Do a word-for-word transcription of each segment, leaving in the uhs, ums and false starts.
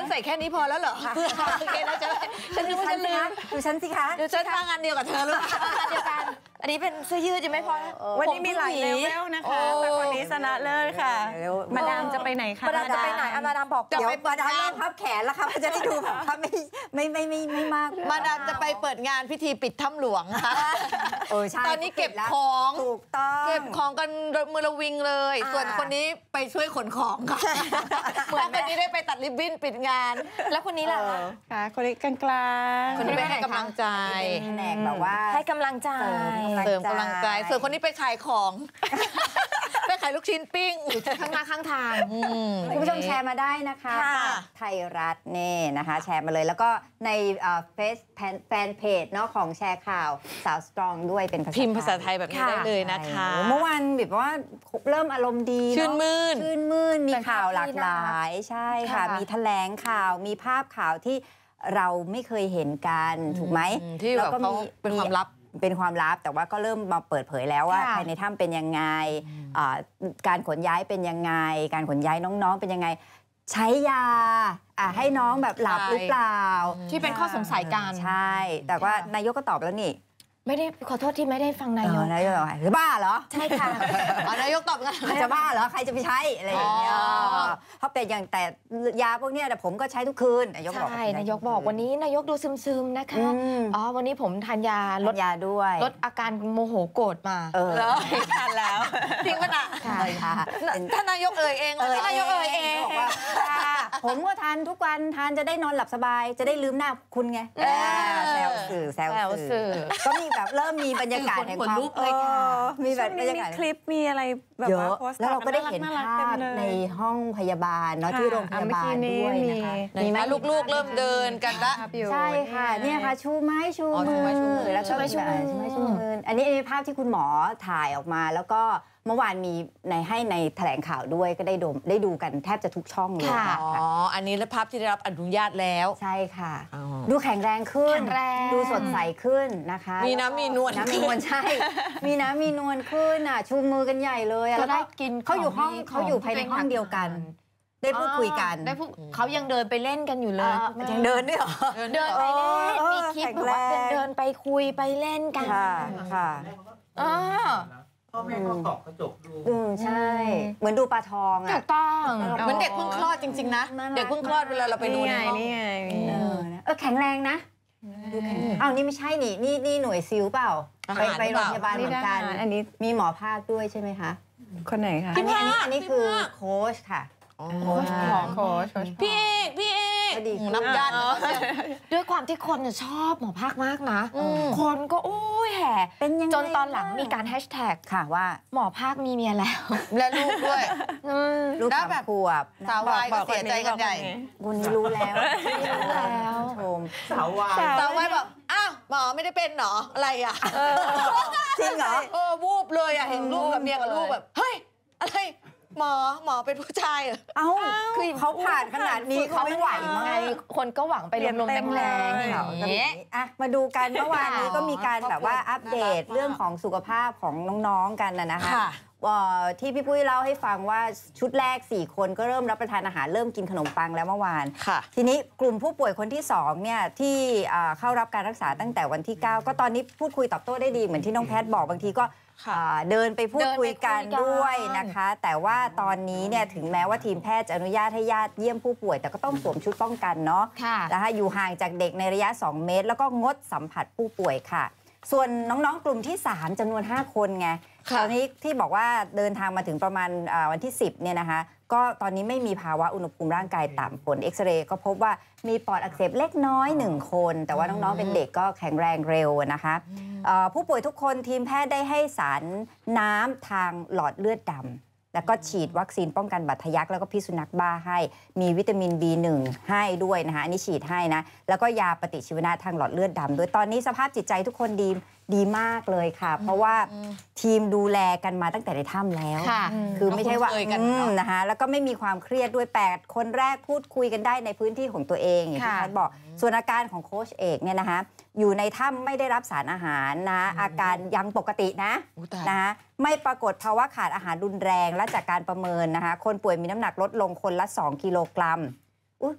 ฉันใส่แค่นี้พอแล้วเหรอโอเคแล้วจะฉันนึกว่าฉันลืมดูฉันสิคะดูฉันทำงานเดียวกับเธอหรือเปล่าเดียวกันอันนี้เป็นเสื้อยืดยังไม่พอวันนี้มีหลายเลเวลนะคะแต่คนนี้ชนะเลิศค่ะมาดามจะไปไหนคะมาดามจะไปไหนมาดามบอกเดี๋ยวมาดามลองพับแขนแล้วค่ะจะได้ดูแบบไม่ไม่ไม่ไม่ไม่มากมาดามจะไปเปิดงานพิธีปิดถ้ำหลวงค่ะเออใช่ตอนนี้เก็บของถูกต้องเก็บของกันมือระวิงเลยส่วนคนนี้ไปช่วยขนของค่ะเหมือนคนนี้ได้ไปตัดริบบิ้นปิดงานแล้วคนนี้ล่ะค่ะคนนี้กลางๆคนนี้ไปให้กำลังใจแผนกแบบว่าให้กำลังใจเสริมกำลังใจส่วนคนนี้ไปขายของไปขายลูกชิ้นปิ้งข้างหน้าข้างทางคุณผู้ชมแชร์มาได้นะคะไทยรัฐนี่นะคะแชร์มาเลยแล้วก็ในเฟซแฟนเพจเนาะของแชร์ข่าวสาวสตรองด้วยเป็นภาษาพิมพ์ภาษาไทยแบบนี้ได้เลยนะคะเมื่อวานแบบว่าเริ่มอารมณ์ดีชื่นมื่นชื่นมื่นมีข่าวหลากหลายใช่ค่ะมีแถลงข่าวมีภาพข่าวที่เราไม่เคยเห็นกันถูกไหมที่แบบเขาเป็นความลับเป็นความลับแต่ว่าก็เริ่มมาเปิดเผยแล้วว่าภายในถ้ำเป็นยังไงการขนย้ายเป็นยังไงการขนย้ายน้องๆเป็นยังไงใช้ยาให้น้องแบบหลับหรือเปล่าที่เป็นข้อสงสัยกันใช่แต่ว่านายกก็ตอบแล้วนี่ไม่ได้ขอโทษที่ไม่ได้ฟังนายกนายกหรือบ้าเหรอใช่ค่ะนายกตอบกันจะบ้าเหรอใครจะไปใช้อะไรอย่างเงี้ยเพราะเป็นอย่างแต่ยาพวกนี้แต่ผมก็ใช้ทุกคืนนายกบอกใช่นายกบอกวันนี้นายกดูซึมๆนะคะอ๋อวันนี้ผมทานยาลดยาด้วยลดอาการโมโหโกรธมาเออทานแล้วจริงป่ะน่ะใช่ค่ะท่านนายกเอ่ยเองท่านนายกเอ่ยเองบอกว่าผมก็ทานทุกวันทานจะได้นอนหลับสบายจะได้ลืมหน้าคุณไงแซวสื่อแซวสื่อก็มีแบบเริ่มมีบรรยากาศแห่งความมีแบบบรรยากาศคลิปมีอะไรแบบเยอะแล้วเราก็ได้เห็นภาพในห้องพยาบาลเนาะที่โรงพยาบาลด้วยนะคะมีไหมลูกๆเริ่มเดินกันละใช่ค่ะเนี่ยค่ะชูไม้ชูมือแล้วก็ชูไม้ชูมืออันนี้เป็นภาพที่คุณหมอถ่ายออกมาแล้วก็เมื่อวานมีในให้ในแถลงข่าวด้วยก็ได้ดูได้ดูกันแทบจะทุกช่องเลยค่ะอ๋ออันนี้และภาพที่ได้รับอนุญาตแล้วใช่ค่ะดูแข็งแรงขึ้นดูสดใสขึ้นนะคะมีน้ำมีนวลน้ำมีนวลใช่มีน้ำมีนวลขึ้นอ่ะชูมือกันใหญ่เลยแล้วก็กินเขาอยู่ห้องเขาอยู่ภายในห้องเดียวกันได้พูดคุยกันได้พูดเขายังเดินไปเล่นกันอยู่เลยยังเดินด้วยเหรอเดินไปเล่นมีคลิปแบบว่าเดินไปคุยไปเล่นกันค่ะค่ะอ๋อพ่อแม่ก็ส่องกระจกดูอืมใช่เหมือนดูปลาทองอ่ะถูกต้องเหมือนเด็กเพิ่งคลอดจริงๆนะเด็กเพิ่งคลอดเวลาเราไปดูในห้องนี่ไงเออแข็งแรงนะอ้าวนี่ไม่ใช่นี่นี่นี่หน่วยซิลเปล่าไปไปโรงพยาบาลเหมือนกันอันนี้มีหมอภาคด้วยใช่ไหมคะคนไหนคะอันนี้อันนี้อันนี้คือโค้ชค่ะโค้ชของโค้ชพี่เอกพี่เอกนับญาติด้วยความที่คนชอบหมอภาคมากนะคนก็โอ้ยแห่จนตอนหลังมีการแฮชแท็กค่ะว่าหมอภาคมีเมียแล้วและลูกด้วยลูกสามขวบสาววายก็เสียใจกันใหญ่วันนี้รู้แล้วรู้แล้วชมสาววายสาววายบอกอ้าวหมอไม่ได้เป็นหรออะไรอ่ะจริงเหรอเออวูบเลยอ่ะเห็นลูกกับเมียกับลูกแบบเฮ้ยอะไรหมอหมอเป็นผู้ชายเหรอเอ้าคือเขาผ่านขนาดนี้เขาไม่ไหวมั้งคนก็หวังไปลมๆแรงๆอย่างนี้อ่ะมาดูกันเมื่อวานนี้ก็มีการแบบว่าอัปเดตเรื่องของสุขภาพของน้องๆกันนะคะที่พี่ปุ้ยเล่าให้ฟังว่าชุดแรกสี่คนก็เริ่มรับประทานอาหารเริ่มกินขนมปังแล้วเมื่อวานทีนี้กลุ่มผู้ป่วยคนที่สองเนี่ยที่เข้ารับการรักษาตั้งแต่วันที่เก้าก็ตอนนี้พูดคุยตอบโต้ได้ดีเหมือนที่น้องแพทย์บอกบางทีก็เดินไปพูดคุยกันด้วยนะคะแต่ว่าตอนนี้เนี่ยถึงแม้ว่าทีมแพทย์จะอนุญาตให้ญาติเยี่ยมผู้ป่วยแต่ก็ต้องสวมชุดป้องกันเนาะนะคะอยู่ห่างจากเด็กในระยะสองเมตรแล้วก็งดสัมผัสผู้ป่วยค่ะส่วนน้องๆกลุ่มที่สามจำนวนห้าคนไงตอนนี้ที่บอกว่าเดินทางมาถึงประมาณวันที่สิบเนี่ยนะคะก็ตอนนี้ไม่มีภาวะอุณหภูมิร่างกายต่ำผลเอ็กซเรย์ก็พบว่ามีปอดอักเสบเล็กน้อยหนึ่งคนแต่ว่าน้องๆเป็นเด็กก็แข็งแรงเร็วนะคะผู้ป่วยทุกคนทีมแพทย์ได้ให้สารน้ำทางหลอดเลือดดำแล้วก็ฉีดวัคซีนป้องกันบาดทะยักแล้วก็พิษสุนัขบ้าให้มีวิตามิน บี หนึ่ง ให้ด้วยนะคะอันนี้ฉีดให้นะแล้วก็ยาปฏิชีวนะทางหลอดเลือดดำด้วยตอนนี้สภาพจิตใจทุกคนดีดีมากเลยค่ะเพราะว่าทีมดูแลกันมาตั้งแต่ในถ้ำแล้วคือไม่ใช่ว่านะคะแล้วก็ไม่มีความเครียดด้วยแปดคนแรกพูดคุยกันได้ในพื้นที่ของตัวเองอย่างที่ท่านบอกส่วนอาการของโค้ชเอกเนี่ยนะคะอยู่ในถ้ำไม่ได้รับสารอาหารนะอาการยังปกตินะนะคะไม่ปรากฏภาวะขาดอาหารรุนแรงและจากการประเมินนะคะคนป่วยมีน้ำหนักลดลงคนละสองกิโลกรัม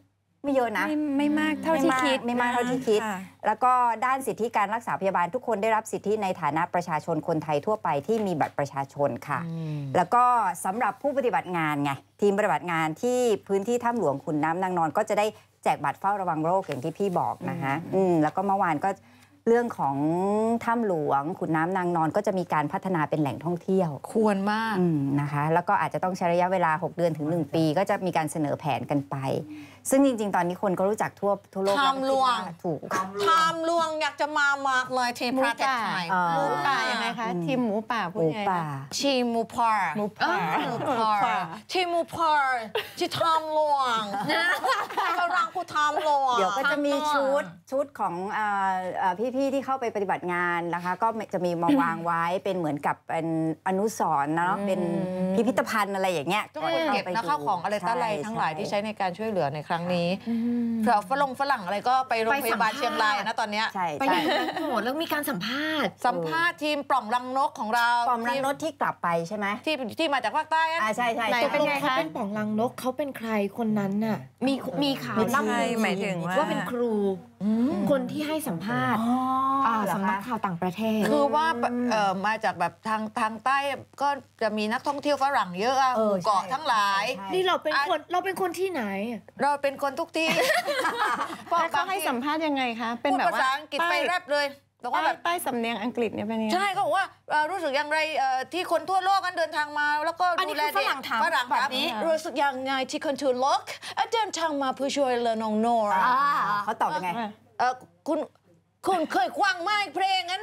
ไม่เยอะนะไม่ไม่มากเท่าที่คิดไม่มากเท่าที่คิด แล้วก็ด้านสิทธิการรักษาพยาบาลทุกคนได้รับสิทธิในฐานะประชาชนคนไทยทั่วไปที่มีบัตรประชาชนค่ะ แล้วก็สำหรับผู้ปฏิบัติงานไงทีมปฏิบัติงานที่พื้นที่ถ้ำหลวงขุนน้ำนางนอนก็จะได้แจกบัตรเฝ้าระวังโรคอย่างที่พี่บอกนะคะอืมแล้วก็เมื่อวานก็เรื่องของถ้ำหลวงขุนน้ำนางนอนก็จะมีการพัฒนาเป็นแหล่งท่องเที่ยวควรมากนะคะแล้วก็อาจจะต้องใช้ระยะเวลาหกเดือนถึงหนึ่งปีก็จะมีการเสนอแผนกันไป ซึ่งจริงๆ ตอนนี้คนก็รู้จักทั่วทั่วโลกถ้ำหลวงถูกทามหลวงอยากจะมามากเลยที่ประเทศไทยเอ่อหมูป่ายังไงคะทีมหมูป่าหพูดมูไงป่าชีมูพาร์หมูป่าหมูพาร์ชีมูพาร์ที่ทามหลวงกำลังพูดทามหลวงเดี๋ยวก็จะมีชุดชุดของเอ่อเอ่อพี่ๆที่เข้าไปปฏิบัติงานนะคะ ก็จะมีมาวางไว้เป็นเหมือนกับเป็นอนุสรณ์เนาะเป็นพิพิธภัณฑ์อะไรอย่างเงี้ยต้องเก็บนะข้าวของอะไรต่ออะไรทั้งหลายที่ใช้ในการช่วยเหลือในครั้งนี้เผื่อฝรั่งฝรั่งอะไรก็ไปโรงพยาบาลเชียงรายนะตอนเนี้ยใช่ไปใช่อยู่โหแล้วมีการสัมภาษณ์ สัมภาษณ์ทีมปล่องรังนกของเราปอมรังนกที่กลับไปใช่ไหมที่ที่มาจากภาคใต้อะอ่าใช่ใช่ไหนใช่เป็นไงเขาคะเป็นป่องรังนกเขาเป็นใครคนนั้นน่ะมีมีข่าวไม่ใช่ล่ำลือหมายถึงว่าว่าเป็นครูคนที่ให้สัมภาษณ์อ๋ออ่าสำนักข่าวต่างประเทศคืคือ อว่าว่าเอ่อมาจากแบบทางทางใต้ก็จะมีนักท่องเที่ยวฝรั่งเยอะอะเอหอมู่เกาะใช่ทั้งหลายใช่นี่เราเป็นคนเราเป็นคนที่ไหน เราเป็นคนทุกที่แล้วเขาให้สัมภาษณ์ยังไงคะ เป็นพูดแบบภาว่าษาอังกฤษไปแรปเลยบอกใต้ว่าแบบใต้สำเนียงอังกฤษเนี่ยเป็นยังไงใช่เขาบอกว่าเอ่อรู้สึกอย่างไรเอ่อที่คนทั่วโลกกันเดินทางมา แล้วก็อันนี้ดูแลคือฝรั่งถามฝรั่งแบบถามนี้รู้สึกอย่างไงที่คนทั่วโลกเอ่อเดินทางมาเพื่อช่วยเหลือน้องโนราอ่าเขาตอบยังไงเออคุณคุณเคยคว้างไม้เพลงนั้น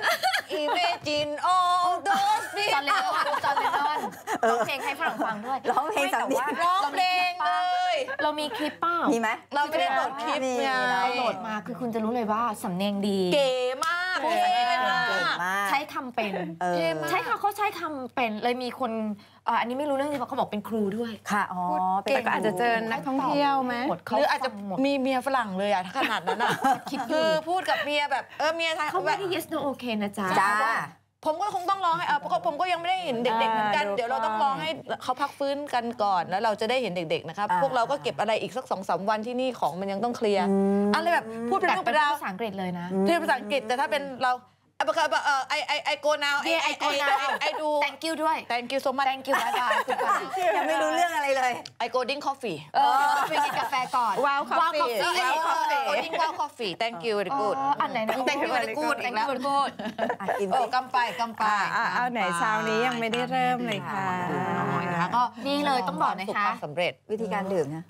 Imagine all those จอร์ people เลนอนจอร์เลนอนร้องเพลงให้ฝรั่งฟังด้วยร้องเพลงสำเนียงร้องเพลงเลยเรามีคลิปเปล่ามีไหมเราไม่ได้โหลดคลิปมีไงเราเราโหลดมาคือคุณจะรู้เลยว่าสำเนียงดีเก๋มากเท่มากเก่งมากใช้คำเป็นเออเท่มากใช่ค่ะเขาใช้คำเป็นเลยมีคนเอ่ออันนี้ไม่รู้เรื่องจริงเขาบอกเป็นครูด้วยค่ะอ๋อเป็นแต่ก็อาจจะเจอนักท่องเที่ยวไหมหมดหเขารืออาจจะฟังหมดมีเมียฝรั่งเลยอะถ้าขนาดนั้นอะคิดอยู่คือพูดกับเมียแบบเออเมียไทยเขาไม่แบบได้ yes no okay นะจ๊ะจ้าผมก็คงต้องรอให้เออเพราะผมก็ยังไม่ได้เห็นเด็กๆเหมือนกันอ่าดูเดี๋ยวเราต้องรอให้เขาพักฟื้นกันก่อนแล้วเราจะได้เห็นเด็กๆนะครับอ่าพวกเราก็เก็บอะไรอีกสักสองสามวันที่นี่ของมันยังต้องเคลียร์อะไรแบบพูดเป็นแต่เรื่องเป็เป็น นราวภาษาอังกฤษเลยนะเรียนภาษาอังกฤษแต่ถ้าเป็นเราเออไอไอไอโกนาวไอ Yeah, ไอ I go now ไอดู thank you ด้วย thank you so much thank you bye bye คุณป้ายังไม่รู้เรื่องอะไรเลย I go drink coffee เออไปกินกาแฟก่อนว้าวคอฟฟี่ Wow Coffee ว้าวคอฟฟี่ go drink wow coffee thank you very อ๋อ good อันไหนนะ thank you very good อีก thank แล้ว you very good อ่ะกินเอสิอกำไปกำไปอ่าเอาไหนเช้านี้ยังไม่ได้เริ่มเลยค่ะหน่อยนะคะก็นี่เลยต้องบอกนะคะความสำเร็จวิธีการดื่มนะ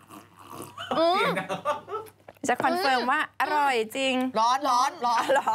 จะคอนเฟิร์มว่าอร่อยจริงร้อนร้อนร้อนร้อน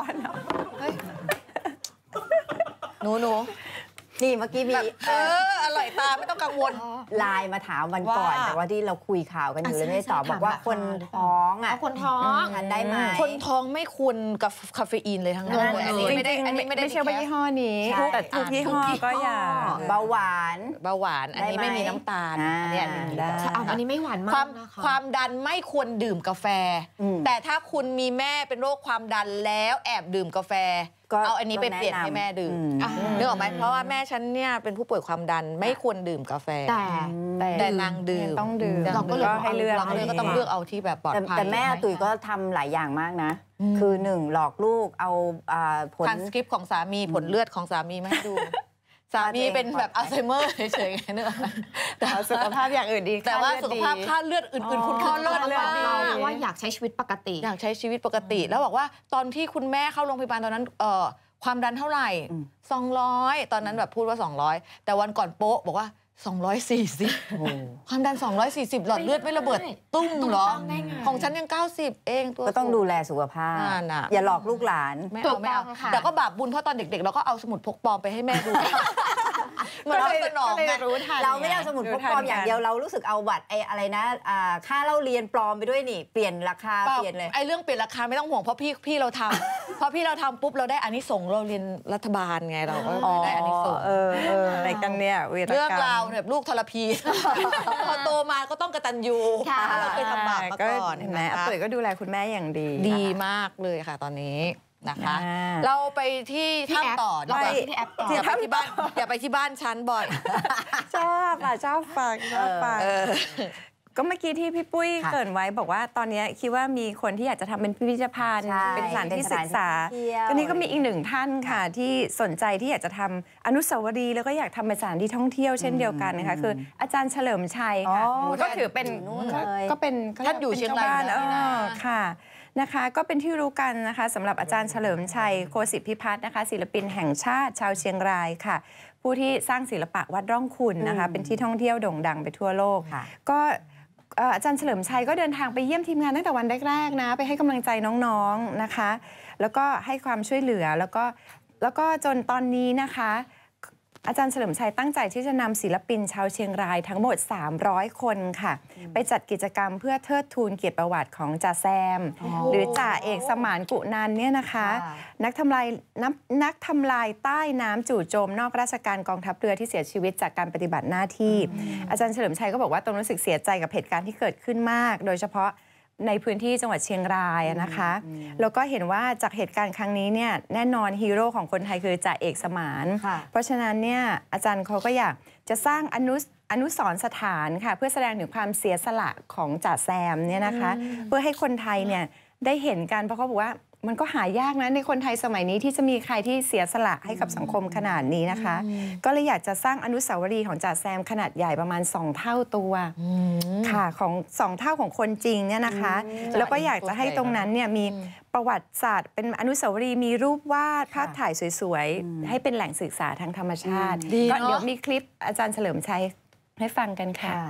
หนูหนูนี่เมื่อกี้มีเอออร่อยตาไม่ต้องกังวลไลน์มาถามวันก่อนว่าแต่ว่าที่เราคุยข่าวกันอยู่เลยอ่ะไม่ได้ตอบใช่บอกว่าถามคนราคาท้องอ่ะเอาคนท้องทานได้ไหมคนท้องไม่ควรกับคาเฟอีนเลยทั้งนั้นนั่นเลยอันสินี้จริไม่ได้งอันๆนี้ไม่ได้ไม่ใช่ว่ายี่ห้อนี้ใช่แต่ทุกยี่ห้อก็อย่าเบาหวานเบาหวานอันนี้ได้ไหมไม่มีน้ำตาลอ่าอันนี้อันนี้มีได้น้ำตาลอ่ะอันนี้ไม่หวานความาม กนะคะความดันไม่ควรดื่มกาแฟอืมแต่ถ้าคุณมีแม่เป็นโรคความดันแล้วแอบดื่มกาแฟก็เอาอันนี้ไปก็แนะเปลี่ยนนำให้แม่ดื่มอืมอ่านึกออกไหมเพราะว่าแม่ฉันเนี่ยเป็นผู้ป่วยความดันไม่ควรดื่มกาแฟแต่แต่นางดื่มต้องดื่มนเราก็เลยก็ให้เลือกเราก็เลยก็ต้องเลือกเอาที่แบบปลอดแต่ภัยแต่แม่ตุ๋ยก็ทำหลายอย่างมากนะ คือหนึ่งหลอกลูกเอาอ่าผลทานสคริปต์ของสามีผลเลือดของสามีมาให้ดู สามีเป็นแบบอัลไซเมอร์เฉยๆไงนึกออกไหมแต่เอาสุขภาพอย่างอื่นดีแต่ว่าค่เลือดสุขภาพดีค่าเลือดอื่นๆ คุณอ๋อค่าเลือดเลือดมากดีเพราะว่าอยากใช้ชีวิตปกติอยากใช้ชีวิตปกติ แล้วบอกว่าตอนที่คุณแม่เข้าโรงพยาบาลตอนนั้นเอ่อความดันเท่าไหร่สองร้อยตอนนั้นแบบพูดว่าสองร้อยแต่วันก่อนโป๊ะบอกว่าสองร้อยสี่สิบความดันสองร้อยสี่สิบหลอดเลือดไม่ระเบิดตุ้มเหรอตุ้มได้ไงของฉันยังเก้าสิบเองตัวก็ต้องดูแลสุขภาพนั่นน่ะอย่าหลอกลูกหลานไม่ถูเอากไม่เอาต้องค่ะแต่ก็บาปบุญเพราะตอนเด็กๆ เราก็เอาสมุดพกปลอมไปให้แม่ดูมันเอาสนองก็เลยไงรู้ทันเราไม่ได้เอาสมุดพกปลอมอย่างเดียวเรารู้สึกเอาบัตรไอ้อะไรนะอ่าค่าเล่าเรียนปลอมไปด้วยนี่เปลี่ยนราคาเปล่าเปลี่ยนเลยไอ้เรื่องเปลี่ยนราคาไม่ต้องห่วงเพราะพี่พี่เราทำ เพราะพี่เราทำปุ๊บเราได้อานิสงส์เราเรียนรัฐบาลไงเราก็ได้อานิสงส์เออเอออะไรกันเนี่ยวีรกรรมเรื่องราวแบบลูกทรพี พอโตมาก็ต้องกตัญญูค่ะเพราะเราเคยทำบาปมาก่อนเห็นไหมนะคะอาตุ๋ยก็ดูแลคุณแม่อย่างดีดีมากเลยค่ะตอนนี้นะคะอ่าเราไปที่ที่แอปถ้ำต่อดีเรากไปว่าที่แอปต่ออย่าไปที่บ้านอย่าไปที่บ้านฉันบ่อยชอบอ่ะชอบฟังชอบฟังเออก็เมื่อกี้ที่พี่ปุ้ยค่ะเกริ่นไว้บอกว่าตอนนี้คิดว่ามีคนที่อยากจะทำเป็นพิพิธภัณฑ์ใช่เป็นสถานที่ศึกษาเป็นสถานที่ท่องเที่ยวก็นี่ก็มีอีกหนึ่งท่านค่ะที่สนใจที่อยากจะทำอนุสาวรีย์แล้วก็อยากทำเป็นสถานที่ท่องเที่ยวเช่นเดียวกันนะคะคืออาจารย์เฉลิมชัยค่ะอ๋อก็ถือเป็นอยู่นู่นเลยก็เป็นท่านอยู่เชียงรายป็นชวบ้นอยู่เอแล้วนี่นะอค่ะนะคะก็เป็นที่รู้กันนะคะสำหรับอาจารย์เฉลิมชัยโคสิทธิพิพัฒน์นะคะศิลปินแห่งชาติชาวเชียงรายค่ะ ผู้ที่สร้างศิลปะวัดร่องขุ่นนะคะเป็นที่ท่องเที่ยวโด่งดังไปทั่วโลกค่ะก็เอ่ออาจารย์เฉลิมชัยก็เดินทางไปเยี่ยมทีมงานตั้งแต่วันแรกๆนะไปให้กำลังใจน้องๆนะคะ แล้วก็ให้ความช่วยเหลือแล้วก็แล้วก็จนตอนนี้นะคะ อาจารย์เฉลิมชัยตั้งใจที่จะนำศิลปินชาวเชียงรายทั้งหมด สามร้อย คนค่ะ ไปจัดกิจกรรมเพื่อเทิดทูนเกียรติประวัติของจ่าแซม หรือจ่าเอกสมานกุนันเนี่ยนะคะค่ะนักทำลายนักนักทำลายใต้น้ำจู่โจมนอกราชการกองทัพเรือที่เสียชีวิตจากการปฏิบัติหน้าที่ อาจารย์เฉลิมชัยก็บอกว่าตนรู้สึกเสียใจกับเหตุการณ์ที่เกิดขึ้นมาก โดยเฉพาะในพื้นที่จังหวัดเชียงรายนะคะ แล้วก็เห็นว่าจากเหตุการณ์ครั้งนี้เนี่ยแน่นอนฮีโร่ของคนไทยคือจ่าเอกสมานค่ะเพราะฉะนั้นเนี่ยอาจารย์เขาก็อยากจะสร้างอนุอนุสรณ์สถานค่ะเพื่อแสดงถึงความเสียสละของจ่าแซมเนี่ยนะคะเพื่อให้คนไทยเนี่ยได้เห็นกันเพราะเขาบอกว่ามันก็หายากนะในคนไทยสมัยนี้ที่จะมีใครที่เสียสละให้กับสังคมขนาดนี้นะคะ ก็เลยอยากจะสร้างอนุสาวรีย์ของจ่าแซมขนาดใหญ่ประมาณสองเท่าตัวค่ะของสองเท่าของคนจริงเนี่ยนะคะ แล้วก็อยากจะให้ตรงนั้นเนี่ยมีประวัติศาสตร์เป็นอนุสาวรีย์มีรูปวาดภาพถ่ายสวยๆให้เป็นแหล่งศึกษาทางธรรมชาติดีก็เนอะเดี๋ยวมีคลิปอาจารย์เฉลิมชัยให้ฟังกันค่ะค่ะ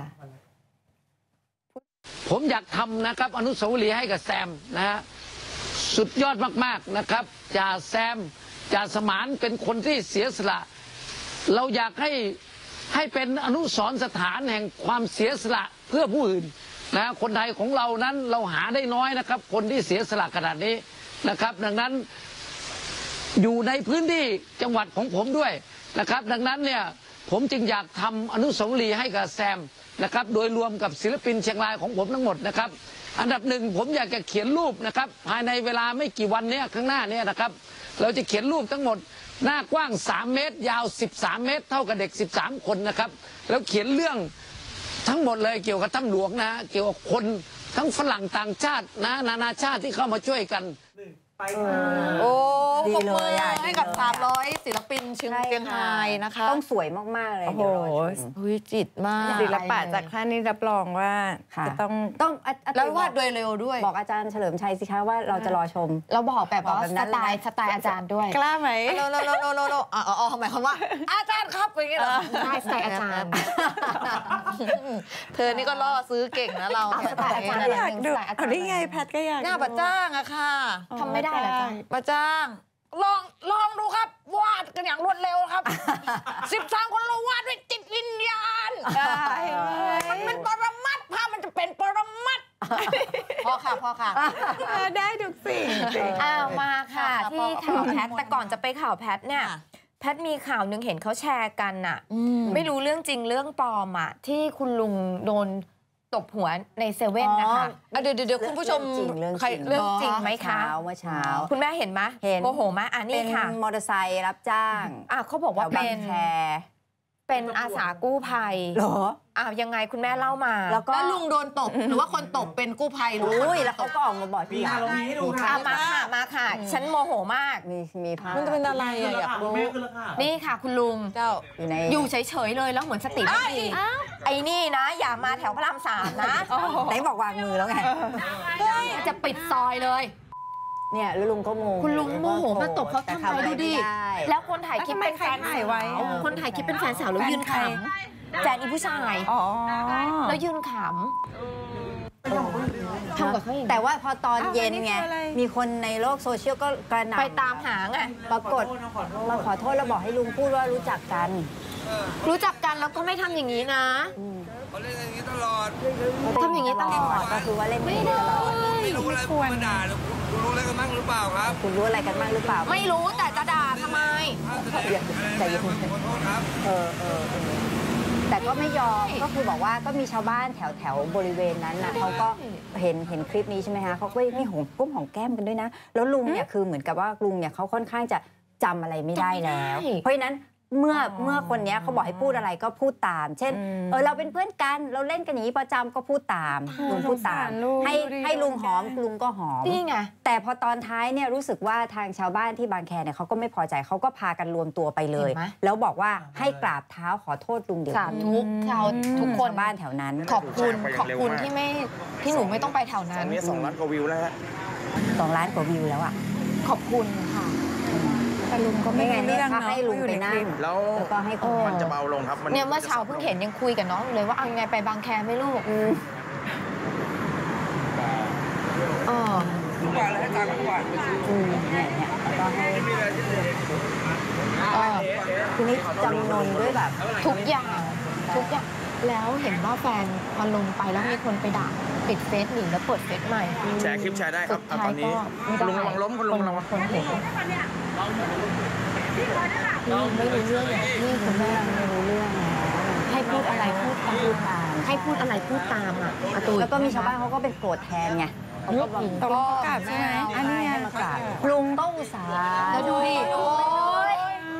ผมอยากทำนะครับอนุสาวรีย์ให้กับแซมนะฮะสุดยอดมากๆนะครับจ่าแซมจ่าสมานเป็นคนที่เสียสละ เราอยากให้ให้เป็นอนุสรณ์สถานแห่งความเสียสละเพื่อผู้อื่นนะคนไทยของเรานั้นเราหาได้น้อยนะครับ คนที่เสียสละขนาดนี้นะครับ ดังนั้นอยู่ในพื้นที่จังหวัดของผมด้วยนะครับ ดังนั้นเนี่ยผมจึงอยากทำอนุสาวรีย์ให้กับแซมนะครับโดยรวมกับศิลปินเชียงรายของผมทั้งหมดนะครับ อันดับหนึ่งผมอยากจะเขียนรูปนะครับภายในเวลาไม่กี่วันเนี้ยข้างหน้าเนี่ยนะครับ เราจะเขียนรูปทั้งหมดหน้ากว้างสามเมตร ยาวสิบสามเมตร เท่ากับเด็กสิบสามคนนะครับแล้วเขียนเรื่องทั้งหมดเลยเกี่ยวกับถ้ำหลวงนะเกี่ยวกับคนทั้งฝรั่งต่างชาตินะนานาชาติที่เข้ามาช่วยกันไปค่ะโอ้ดีปรบเลมือยอ่ะให้กับดีเลยสามร้อยศิลปินเชียงใช่เชียงรายนะคะต้องสวยมาก ๆ เลยโอ้โหเดี๋ยวรอชมอุ้ยจิตมากศิลปะจากท่านนี้รับรองว่าค่ะจะต้องต้องอาอาแล้ววาดบโดอกยเร็วด้วยบอกอาจารย์เฉลิมชัยสิคะว่าเราจะรอชมเราบอกแบบบอกว่าแบบสนั้นไตเลยล์นะสไตล์อาจารย์ด้วยกล้าไหมโลโลโลโลโลโลอ๋ออ๋อหมายความว่า อาจารย์ครับอย่างเงี้ยเหรอใช่สไตล์อาจารย์เธอนี่ก็ล่อซื้อเก่งนะเราเอาสไตล์อาจารย์อยากดูเอาได้ไงแพทก็อยากหน้าบัดจ้างอะค่ะทำไม่ได้เหรอจ๊ะบัดจ้าง ลองลองดูครับ วาดกันอย่างรวดเร็วครับ สิบสามคนเราวาดด้วยจิตวิญญาณมันเป็นปรมัตถ์ภาพมันจะเป็นปรมัตถ์พอค่ะพอค่ะได้ทุกสิ่งอ้าวมาค่ะค่ะที่พ่อข่าวแพทแต่ก่อนจะไปข่าวแพทเนี่ยค่ะแพทมีข่าวหนึ่งเห็นเขาแชร์กันน่ะอืมไม่รู้เรื่องจริงเรื่องปลอมอ่ะที่คุณลุงโดนตบหัวในเซเว่นนะคะอ่ะเดี๋ยวเดี๋ยวเดี๋ยวคุณผู้ชมเรื่องจริงเรื่องจริงใครเรื่องจริงไหมคะเช้าเมื่อเช้าคุณแม่เห็นไหมเห็นโมโหไหมอ่ะเป็นี่นค่ะมอเตอร์ไซค์รับจ้างอ่ะเขาบอกว่าแถวบาเป็งนแคเป็นอาสากู้ภัยเหรออ่ะยังไงคุณแม่เล่ามาแล้วก็แล้วลุงโดนตบหรือว่าคนตบเป็นกู้ภัยหรืออุ้ยคนแล้วเขาก็ออกมาบอกมีทีหลัค่ะงเรามีให้ดูค่ะอ่ะมาค่ะมาค่ะ ฉันโมโหมากมีมีภาพมันจะเป็นอะไรขึ้นอะแล้วอยากค่ะคุณรู้แม่ขึ้นแล้วค่ะนี่ค่ะคุณลุงเจ้าอยู่ในอยู่เฉยๆเลยแล้วเหมือนสติไม่ดีไอ้นี่นะ อย่ามาแถวพระรามสามนะไหนบอกวางมือแล้วไงจะปิดซอยเลยเนี่ยแล้วลุงก็โมโหคุณลุงโมโหมาตบเขาแต่ทำไมดูดิม่ได้แล้วคนถ่ายคลิปเป็นแฟนถ่ายไว้สาวคนถ่ายคลิปเป็นแฟนสาวแล้วยืนขำแฟนอีผู้ชายอ๋อแล้วยืนขำทำกับเขาอย่างนี้แต่ว่าพอตอนเย็นไงอ้าวอันนี้คืออะไรมีคนในโลกโซเชียลก็กระหน่ำไปตามหาไงปรากฏขอโทษมาขอโทษแล้วบอกให้ลุงพูดว่ารู้จักกันรู้จักกันแล้วก็ไม่ทำอย่างนี้นะเขาเล่นอย่างนี้ตลอดทำอย่างนี้ตลอดก็คือว่าเล่นไม่ได้ตลอดไม่รู้อะไรผมมาด่าแล้วคุณรู้อะไรกันบ้างหรือเปล่าครับคุณรู้อะไรกันบ้างหรือเปล่าไม่รู้แต่จะด่าทำไมใจเย็นขอโทษครับเออเออเออแต่ก็ไม่ยอมก็คือบอกว่าก็มีชาวบ้านแถวแถวบริเวณนั้นนะเขาก็เห็นเห็นคลิปนี้ใช่ไหมคะเขาก็ไม่หงก้มหอมแก้มกันด้วยนะ แล้วลุงเนี่ยคือเหมือนกับว่าลุงเนี่ยเขาค่อนข้างจะจำอะไรไม่ได้แล้วจำไม่ได้เพราะฉะนั้นเมื่อเมื่อคนเนี้ยเขาบอกให้พูดอะไรก็พูดตาม เช่นเออเราเป็นเพื่อนกันเราเล่นกันอย่างนี้ประจำก็พูดตามลุงพูดตามให้ให้ลุงหอมลุงก็หอมนี่ไงแต่พอตอนท้ายเนี่ยรู้สึกว่าทางชาวบ้านที่บางแคเนี่ยเขาก็ไม่พอใจเขาก็พากันรวมตัวไปเลย แล้วบอกว่าให้กราบเท้าขอโทษลุงเดี๋ยวสานี้ธุชาวทุกคนชาวบ้านแถวนั้นขอบคุณขอบคุณที่ไม่ที่หนูไม่ต้องไปแถวนั้นนี้สองล้านกว่าวิวแล้วฮะสองล้านกว่าวิวแล้วอ่ะขอบคุณค่ะแต่ลุงก็ไม่ไม่ไงรู้เนี่ยเรื่องเขาเนาะให้ลุงไปนั่งแล้วแล้วก็ให้คนมันจะเบาลงครับเนี่ยเมื่อเช้าเพิ่งเห็นยังคุยกับน้องเลยว่าเอาไงไปบางแคไหม่ลูกอืมเออทุกวันเลยให้ตังค์ทุกวันอืมเนี่ยเนี่ยก็ให้เออทีนี้จำนนด้วยแบบทุกอย่างทุกอย่างแล้วเห็นว่าแฟนพอลงไปแล้วมีคนไปด่าปิดเฟซหนิงแล้วเปิดเฟซใหม่แชร์คลิปแชร์ได้ครับสุดเอาท้าตอย นนี้ก็ไม่ได้คุณลุงระวังล้มคุณลุงระวังคนเห็นนี่ไม่รู้เรื่องอย่างนี่คุณแม่ไม่รู้เรื่องแล้วให้พูดอะไรพูดตามพูดตามให้พูดอะไรพูดตามอ่ะอาตุยแล้วก็มีชาวบ้านเขาก็เป็นโกรธแทนไงเขาก็บอกตกลงเขากราบใช่ไหมอันนี้ไงให้มากราบลุงก็อุตส่าห์แล้วดูดิโอ้ย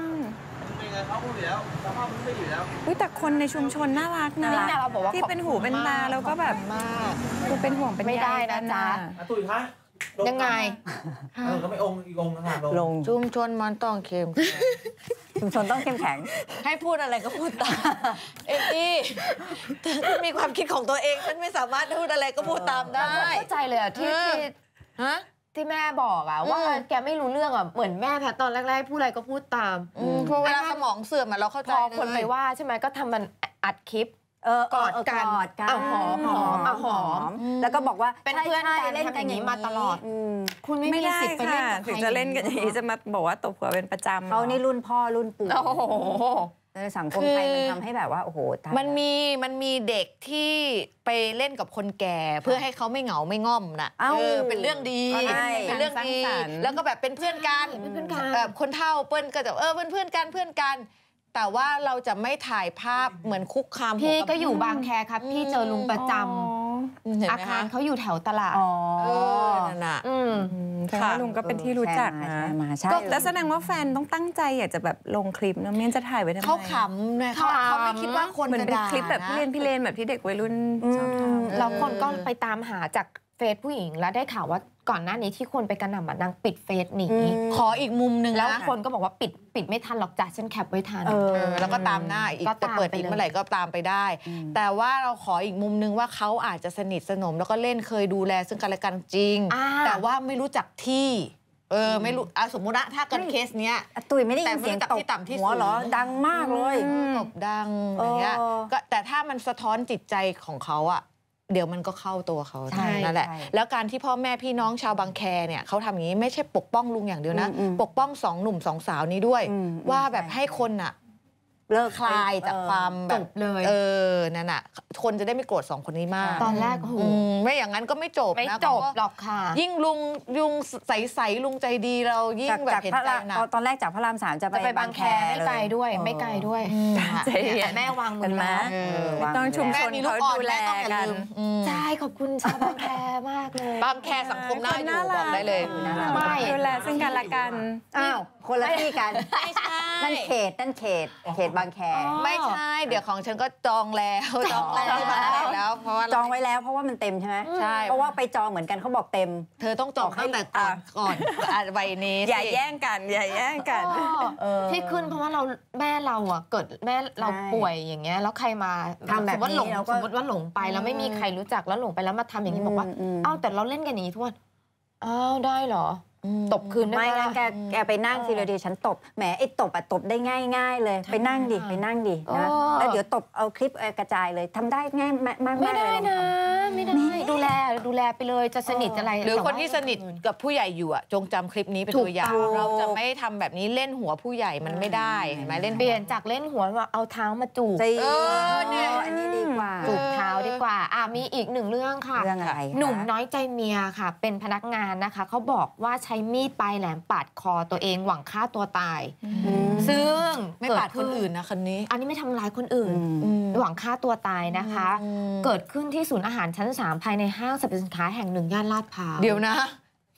อุ๊ยแต่คนในชุมชนน่ารักนะนี่ไงเราบอกว่าที่เป็นหูเป็นตาแล้วก็แบบมากคือเป็นห่วงเป็นไม่ใยได้นะจ๊ะอาตุ๋ยคะลยังไงเออเขาไม่องค์อีกองค์นะคะลงชุมชนมันต้องเข้มชุมชนต้องเข้มแข็งให้พูดอะไรก็พูดตาม เอ็มดี้ฉันมีความคิดของตัวเองฉันไม่สามารถพูดอะไรก็พูดตามได้เข้าใจเลยอ่ะที่เออที่ฮะที่แม่บอกอ่ะว่าอืมแกไม่รู้เรื่องอ่ะเหมือนแม่แพทตอนแรกๆพูดอะไรก็พูดตามอืมเพราะเวลาสมองเสื่อมอะเราเข้าใจพอเลยคนไปว่าใช่ไหมก็ทำมันอัดคลิปเออกอดกันกอดกันเอาหอมหอมเอาหอมแล้วก็บอกว่าเป็นเพื่อนกันใช่ๆทำอย่างนี้มาตลอดมคุณไม่ไม่มีได้สิทธิ์ไปเล่นค่ะกับใครถึงจะเล่นกันอย่างนี้จะมาบอกว่าตบหัวเป็นประจำเขานี่รุ่นพ่อรุ่นปู่โอ้โหเออสังคมไทยมันทำให้แบบว่าโอ้โหตายมันมีมันมีเด็กที่ไปเล่นกับคนแก่ เพื่อให้เขาไม่เหงาไม่ง่อมน่ะเอ้าเออเป็นเรื่องดีก็ได้เป็นเรื่องดีสร้างสรรค์แล้วก็แบบเป็นเพื่อนกันเป็นเพื่อนกันแบบคนเฒ่าเปิ้ลก็จะเออเป็นเพื่อนกันเพื่อนกัน แต่ว่าเราจะไม่ถ่ายภาพเหมือนคุกคามพี่หัวบก็อยู่บางแคครับ พี่เจอลุงประจเห็นำอาไหมคารคะเขาอยู่แถวตลาดอ๋อเออนั่นน่ะอืมอืมแต่ว่าลุงก็เป็นที่รู้จักนะแชร์มาใช่ก็มาแล้วแสดงว่าแฟนต้องตั้งใจอยากจะแบบลงคลิปนะไม่งั้นจะถ่ายไว้ทำไมเขาขำนะเขาเขาไม่คิดว่าคนเหมือนจะเป็นด่าคลิปแบบนะพี่เลนพี่เลนแบบที่เด็กวัยรุ่นชอบทำแล้วคนก็ไปตามหาจากเฟซผู้หญิงแล้วได้ข่าวว่าก่อนหน้านี้ที่คนไปกระหน่ำอ่ะนางปิดเฟซหนีอืมขออีกมุมหนึ่งแล้วนะคนก็บอกว่าปิดปิดไม่ทันหรอกจ้ะฉันแคปไว้ทันเออเออแล้วก็ตามหน้าอีกก็จะตามเปิดไปอีกเลยเมื่อไหร่ก็ตามไปได้ แต่ว่าเราขออีกมุมนึงว่าเขาอาจจะสนิทสนมแล้วก็เล่นเคยดูแลซึ่งกันและกันจริงอ่าแต่ว่าไม่รู้จักที่เออไม่รู้อ่ะสมมุตินะถ้าเกิดเคสเนี้ยอ่ะตุ๋ยไม่ได้แต่ยินไม่เสียงรู้จักตบที่ต่ำที่หัวเหรอสูงดังมากเลยตบดังอย่างเงี้ยเออก็แต่ถ้ามันสะท้อนจิตใจของเขาอะเดี๋ยวมันก็เข้าตัวเขาใช่นั่นแหละใช่แล้วการที่พ่อแม่พี่น้องชาวบางแคเนี่ยเขาทำอย่างนี้ไม่ใช่ปกป้องลุงอย่างเดียวนะอืมอืมปกป้องสองหนุ่มสองสาวนี้ด้วยอืมว่าแบบใช่ให้คนอะเลิกคลายจากความแบจบบเลยเออนั่นอะคนจะได้ไม่โกรธสองคนนี้มากตอนแรกโอ้โหอืมไม่อย่างนั้นก็ไม่จบไม่นะจบเพราะหรอกค่ะยิ่งลุงลุงใสๆลุงใจดีเรายิ่งจากแบบจากเห็นพระใจรามหนักตอนตอนแรกจากพระรามสามจะไปจะไปบางแคไม่ไกลด้วยเออไม่ไกลด้วยใจเย็นแต่แม่วางมืเห็อนไหมแล้วเออวางต้องชุมชแม่นมีลูเขากอ่อนดูแลแม่ต้องอย่ากันลืมอืมใช่ขอบคุณชาวบางแคมากเลยบางแคสังคมน่าอยู่น่ารักบอกได้เลยไม่ดูแลซึ่งกันและกันอ้าวคนละที่กันไม่ใช่นั่นเขตนั่นเขตเขตบางแคไม่ใช่ เดี๋ยวของฉันก็จองแล้วจองแล้วที่บ้านแล้ว เพราะว่าจองไว้แล้วเพราะว่ามันเต็มใช่ไหมใช่เพราะว่าไปจองเหมือนกันเขาบอกเต็มเธอต้องจองตั้งแต่ก่อนก่อนอ่ะใบนี้สิอย่าแย่งกัน อย่าแย่งกันเออที่ขึ้นเพราะว่าเราแม่เราอ่ะเกิดแม่เราใช่ป่วยอย่างเงี้ยแล้วใครมาทำแบบสมมติว่าหลงนี้เราก็สมมติว่าหลงไปแล้วไม่มีใครรู้จักแล้วหลงไปแล้วมาทำอย่างนี้บอกว่าอืมอ้าวแต่เราเล่นกันอย่างนี้ทุกวันอ้าวได้เหรอ ตบคืนได้ไม่ไหมงั้นแกแกไปนั่งทีละทีฉันตบแหมไอ้ตบอะตบได้ง่ายง่ายๆเลย ไปนั่งดิไปนั่งดินะแล้วเดี๋ยวตบเอาคลิปเอ่อกระจายเลยทำได้ง่ายมากมากไม่ได้เลยนะ ไม่ได้ดูแลดูแลไปเลยจะสนิทอะไรหรือแต่คนว่าที่สนิทกับผู้ใหญ่อยู่อ่ะจงจำคลิปนี้เป็นถูกตัวอย่างต้องเราจะไม่ทำแบบนี้เล่นหัวผู้ใหญ่มันไม่ได้เห็นไหมเล่นหัวเปลี่ยนจากเล่นหัวมาเอาเท้ามาจูบจริงเออเนี่ยอันนี้ดีกว่าจูบเท้าดีกว่าอ่ะมีอีกหนึ่งเรื่องค่ะเรื่องอะไรคะหนุ่มน้อยใจเมียค่ะ เป็นพนักงานนะคะเขาบอกว่าใช้มีดปลายแหลมปาดคอตัวเองหวังฆ่าตัวตายอืมซึ่งไม่ปาดคนอื่นนะคนนี้อันนี้ไม่ทำร้ายคนอื่นอืมหวังฆ่าตัวตายนะคะอืมเกิดขึ้นที่ศูนย์อาหารชั้นสามภายในห้างสรรพสินค้าแห่งหนึ่งย่านลาดพร้าวเดี๋ยวนะ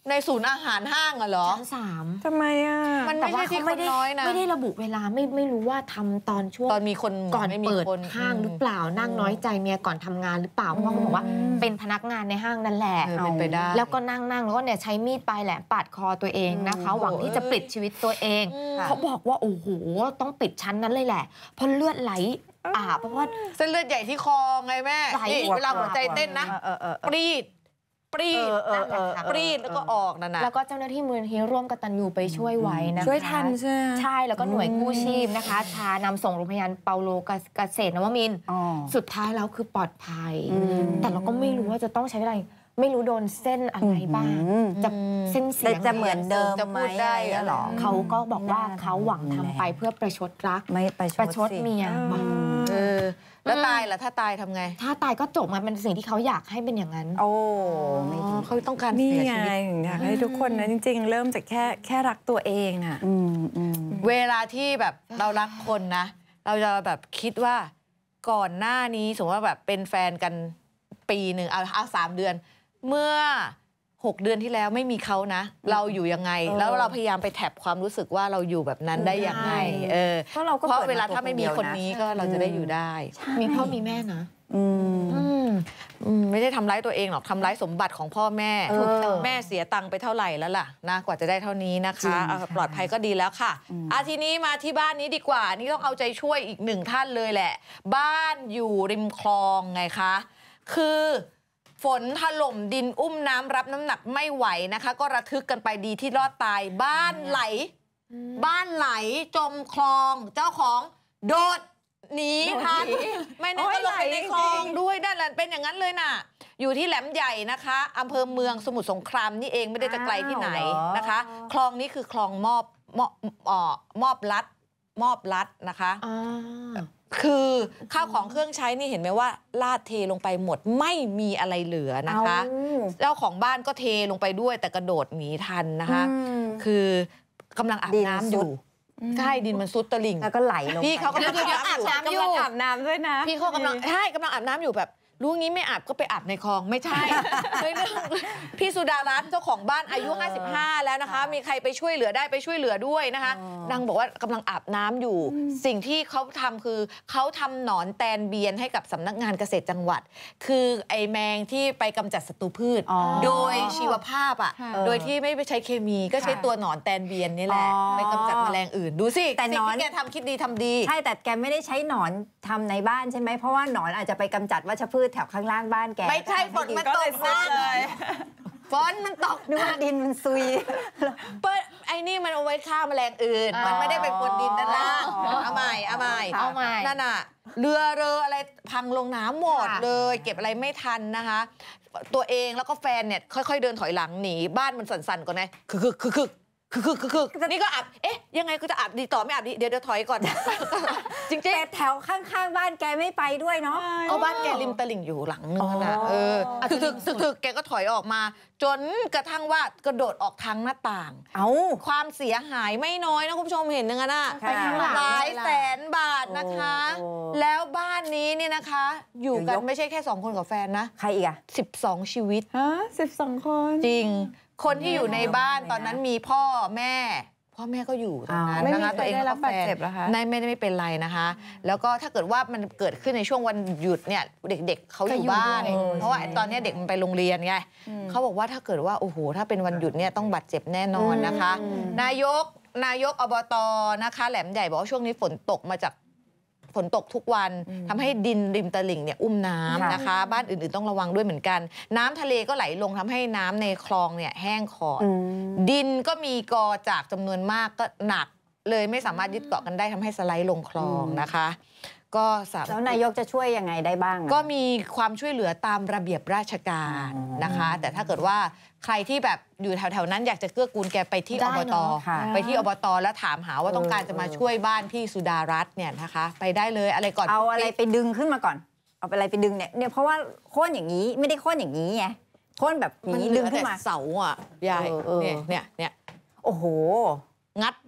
ในศูนย์อาหารห้างอะเหรอชั้นสามทำไมอ่ะมันไม่ใช่ที่คนน้อยนะไม่ได้ระบุเวลาไม่ไม่รู้ว่าทำตอนช่วงตอนมีคนก่อนไม่มีเปิดคนห้างหรือเปล่านั่งน้อยใจเมียก่อนทำงานหรือเปล่าเพราะว่าเขาบอกว่าเป็นพนักงานในห้างนั่นแหละเออเป็นไปได้แล้วก็นั่งนั่งแล้วก็เนี่ยใช้มีดปลายแหลมปาดคอตัวเองนะคะ หวังที่จะปลิดชีวิตตัวเอง เขาบอกว่าโอ้โหต้องปิดชั้นนั้นเลยแหละเพราะเลือดไหลอาบเพราะว่าเส้นเลือดใหญ่ที่คอไงแม่ไหลนี่เวลาหัวใจเต้นนะเออเออเออปรีดปรีดเออเออปรีดแล้วก็ออกนั่นนะแล้วก็เจ้าหน้าที่มูลนิธิร่วมกตัญญูไปช่วยไว้นะคะช่วยทันใช่ไหมใช่แล้วก็หน่วยกู้ชีพนะคะ ชานำส่งโรงพยาบาลเปาโลเกษตรนวมินทร์อ๋อสุดท้ายแล้วคือปลอดภัยอืมแต่เราก็ไม่รู้ว่าจะต้องใช้อะไรไม่รู้โดนเส้นอะไรบ้างอืมจะเส้นเสีแต่ยงจะเหมือนเดิมจะไหมพูดได้อะไรเหรอเขาก็บอกว่าเขาหวังทำไปเพื่อประชดรักไม่ไปประชดสิเมียเออแล้วตายล่ะถ้าตายทำไงถ้าตายก็จบมันเป็นสิ่งที่เขาอยากให้เป็นอย่างนั้นโอ้อ๋ไม่อดีเขาต้องการนี่เสียไงชีวิตอยากให้ทุกคนนะจริงๆ เริ่มจากแค่แค่รักตัวเองน่ะอืมอืมเวลาที่แบบเรารักคนนะ เราจะแบบคิดว่าก่อนหน้านี้สมมติว่าแบบเป็นแฟนกันปีหนึ่งเอาเอาสามเดือน เมื่อหกเดือนที่แล้วไม่มีเขานะ เราอยู่ยังไงเออแล้วเราพยายามไปแท็บความรู้สึกว่าเราอยู่แบบนั้นได้ยังไงใช่เออเพราะเราก็เพราะปิดเวลาตัวถ้าไม่มีเดียวคนนะนี้ก็เราจะได้อยู่ได้มีพ่อมีแม่นะอืมอืมอืมไม่ได้ทำร้ายตัวเองหรอกทำร้ายสมบัติของพ่อแม่เออถูกต้องแม่เสียตังค์ไปเท่าไหร่แล้วล่ะนะกว่าจะได้เท่านี้นะจริคะงเอาค่ะปลอดภัยก็ดีแล้วค่ะอืมอาทีนี้มาที่บ้านนี้ดีกว่า นี่ต้องเอาใจช่วยอีกหนึ่งท่านเลยแหละ บ้านอยู่ริมคลองไงคะ คือฝนถล่มดินอุ้มน้ำรับน้ำหนักไม่ไหวนะคะ ก็ระทึกกันไปดีที่รอดตาย บ้านไหล บ้านไหลจมคลองเจ้าของโดดหนีทันไม่นั่นก็ลงไปในคลองด้วยนั่นแหละเป็นอย่างนั้นเลยน่ะ อยู่ที่แหลมใหญ่นะคะอำเภอเมืองสมุทรสงครามนี่เองไม่ได้จะไกลที่ไหนอ้าวเหรอนะคะ คลองนี้คือคลองมอบมอบเอ่อมอบรัดมอบรัดนะคะอ่าคือข้าวของเครื่องใช้นี่เห็นไหมว่าลาดเทลงไปหมดไม่มีอะไรเหลือนะคะเอาเจ้าของบ้านก็เทลงไปด้วยแต่กระโดดหนีทันนะคะอืมคือกำลังอาบดินน้ำอซุยู่ดใช่ดินมันซุดตลิ่งแล้วก็ไหลลงพี่เขาไปกำลังอาบน้ำอยู่กำลังอาบน้ำด้วยนะพี่เขากำลังใช่กำลังอาบน้ำอยู่แบบรู้งี้ไม่อาบก็ไปอาบในคลองไม่ใช่ ไม่เรื่องพี่สุดารัตน์เจ้าของบ้านอายุห้าสิบห้าแล้วนะคะ มีใครไปช่วยเหลือได้ไปช่วยเหลือด้วยนะคะนางบอกว่ากำลังอาบน้ำอยู่ สิ่งที่เขาทำคือเขาทำหนอนแตนเบียนให้กับสำนักงานเกษตรจังหวัด คือไอแมงที่ไปกำจัดศัตรูพืชอ๋อโดยชีวภาพอ่ะค่ะโดยที่ไม่ไปใช้เคมีก็ใช้ค่ะตัวหนอนแตนเบียนนี่แหละอ๋อไปกำจัดแมลงอื่นดูสิแต่สิ่งหนอนที่แกทำคิดดีทำดีใช่แต่แกไม่ได้ใช้หนอนทำในบ้านใช่ไหมเพราะว่าหนอนอาจจะไปกำจัดวัชพืชแถวข้างล่างบ้านแกไม่ใช่ฝนมันตกนะฝนมันตกนึกว่าดินมันซุยเปิดไอ้นี่มันเอาไว้ฆ่าแมลงอื่น มันไม่ได้ไปปนดินด้านล่างเอาใหม่เอาใหม่เอาใหม่นั่นน่ะเรือเรืออะไรพังลงน้ำหมดค่ะเลย เก็บอะไรไม่ทันนะคะ ตัวเองแล้วก็แฟนเนี่ยค่อยๆเดินถอยหลังหนีบ้านมันสั่นๆก่อนไงคือคือคือคือคือคือคือคือนี่ก็อาบเอ๊ะยังไงก็จะอาบดีต่อไม่อาบดีเดี๋ยวเดี๋ยวถอยก่อน จริงแต่แถวข้างๆบ้านแกไม่ไปด้วยเนาะๆก็บ้านแกริมตลิ่งอยู่หลังนึงนะอ๋อเออคือคือคือคือแกก็ถอยออกมา จนกระทั่งว่ากระโดดออกทางหน้าต่างเอาความเสียหายไม่น้อยนะคุณผู้ชมเห็นยังไงนะไปข้างหลังหลายแสนบาทนะคะโอ้โหแล้วบ้านนี้เนี่ยนะคะ อยู่กันเดี๋ยวยกไม่ใช่แค่สองคนกับแฟนนะใครอีกอะสิบสองชีวิตฮะสิบสองคนจริง คนที่อยู่ในบ้านเลยนะตอนนั้นมีพ่อแม่ พ่อแม่ก็อยู่ตรงนั้นไม่นะมีคะใครตัวเองได้แล้วรัก็บแฟบาดนเจ็บเหรอคะไม่ไม่ได้ไม่เป็นไรนะคะ แล้วก็ถ้าเกิดว่ามันเกิดขึ้นในช่วงวันหยุดเนี่ยเด็ก ๆเขาอยู่บ้าน เพราะว่าตอนนี้เด็กมันไปโรงเรียนไงเขาบอกว่าถ้าเกิดว่าโอ้โหถ้าเป็นวันหยุดเนี่ยต้องบาดเจ็บแน่นอนนะคะ นายกนายกอบตนะคะ แหลมใหญ่บอกว่าช่วงนี้ฝนตกมาจากฝนตกทุกวันทำให้ดินริมตลิ่งเนี่ยอุ้มน้ำนะคะ บ้านอื่นๆต้องระวังด้วยเหมือนกัน น้ำทะเลก็ไหลลงทำให้น้ำในคลองเนี่ยแห้งขอดอืมดินก็มีกอจากจำนวนมากก็หนักเลยไม่สามารถยึดเกาะกันได้ทำให้สไลด์ลงคลองนะคะ ก็สามแล้วนายกจะช่วยยังไงได้บ้างอะก็มีความช่วยเหลือตามระเบียบราชการนะคะ แต่ถ้าเกิดว่าใครที่แบบอยู่แถวๆนั้นอยากจะเกื้อกูลแกไปที่ได้อบตเนอะค่ะไปที่อบตแล้วถามหาว่าต้องการจะมาช่วยบ้านพี่สุดารัตน์เนี่ยนะคะ ไปได้เลยอะไรก่อนเอาอะไรไปดึงขึ้นมาก่อน เอาไปอะไรไปดึงเนี่ยเนี่ยเพราะว่าโค่นอย่างนี้ไม่ได้โค่นอย่างนี้ไงโค่นแบบอย่ามันงนี้เหลืดึองขึ้แต่นมาเสาอ่ะยายเออเออเนี่ยเนี่ยเนี่ยโอ้โหงัดบวก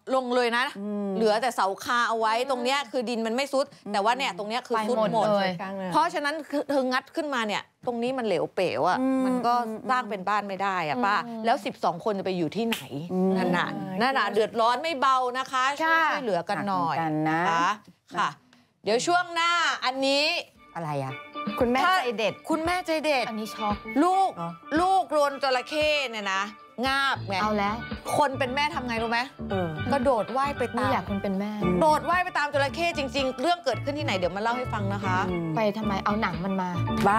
ลงเลยนะ เหลือแต่เสาคาเอาไว้ตรงเนี้ยคือดินมันไม่ซุด แต่ว่าเนี่ยตรงเนี้ยคือซุดหมด เพราะฉะนั้นเธองัดขึ้นมาเนี่ยตรงนี้มันเหลวเป๋วอ่ะมันก็สร้างเป็นบ้านไม่ได้อ่ะป้าแล้วสิบสองคนจะไปอยู่ที่ไหนนั่นน่ะนั่นน่ะเดือดร้อนไม่เบานะคะช่วยเหลือกันหน่อยนะคะค่ะเดี๋ยวช่วงหน้าอันนี้อะไรอ่ะคุณแม่ใจเด็ดคุณแม่ใจเด็ดอันนี้ช็อกลูกลูกโดนจระเข้เนี่ยนะงาบไงเอาแล้วคนเป็นแม่ทำไงรู้ไหมกระโดดว่ายไปตามอยากคนเป็นแม่โดดว่ายไปตามจระเข้จริงๆเรื่องเกิดขึ้นที่ไหนเดี๋ยวมาเล่าให้ฟังนะคะไปทำไมเอาหนังมันมาบ้า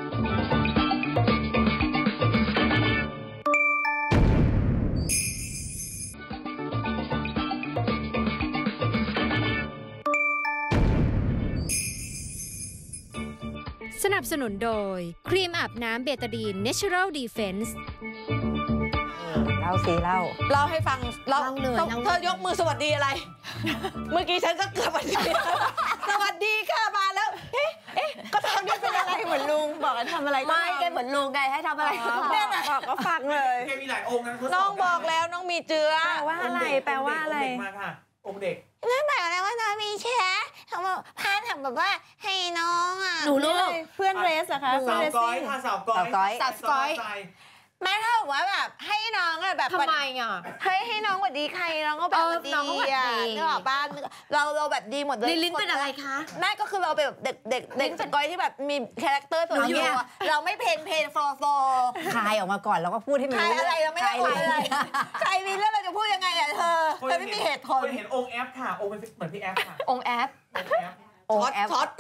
สนับสนุนโดยครีมอาบน้ำเบตาดีน Natural Defense เล่าสิเล่าเล่าให้ฟังเล่าเลยเธอยกมือสวัสดีอะไร เมื่อกี้ฉันก็เกือบสวัสดีสวัสดีค่ะมาแล้วเอ๊ะเอ๊ะก็ทำนี่เป็นอะไรเหมือนลุงบอกให้ทำอะไรไม่แกเหมือนลุงไงให้ทำอะไรเนี่ยนะบอกก็ฟังเลยแกมีหลายองค์นะน้องบอกแล้วน้องมีเจือแปลว่าอะไรแปลว่าอะไรมาค่ะองค์เด็กนั่นหมายความว่าน้องมีแชร์ทำแบบพานทำแบบว่าให้น้องอ่ะหนูลูกเพื่อนเรสเหรอคะสาวก้อยค่ะสาวก้อยสาวก้อยแม่ถ้าบอกว่าแบบให้น้องอะแบบทำไมอ่ะให้ให้น้องหวัดดีใครน้องก็แบบหวัดดีอ่ะนึกออกป่ะเราเราแบบดีหมดเลยในลิ้นเป็นอะไรคะแม่ก็คือเราเป็นแบบเด็กเด็กเด็กสกอยที่แบบมีคาแรคเตอร์ส่วนตัวเราไม่เพนเพนฟอร์ฟอร์คายออกมาก่อนแล้วก็พูดให้มันรู้อะไรเราไม่ได้คายอะไรใครมีเรื่องเราจะพูดยังไงอ่ะเธอเธอไม่มีเหตุผลเห็นองค์แอปค่ะองค์เป็นเหมือนพี่แอปค่ะองค์แอปช็อตช็อต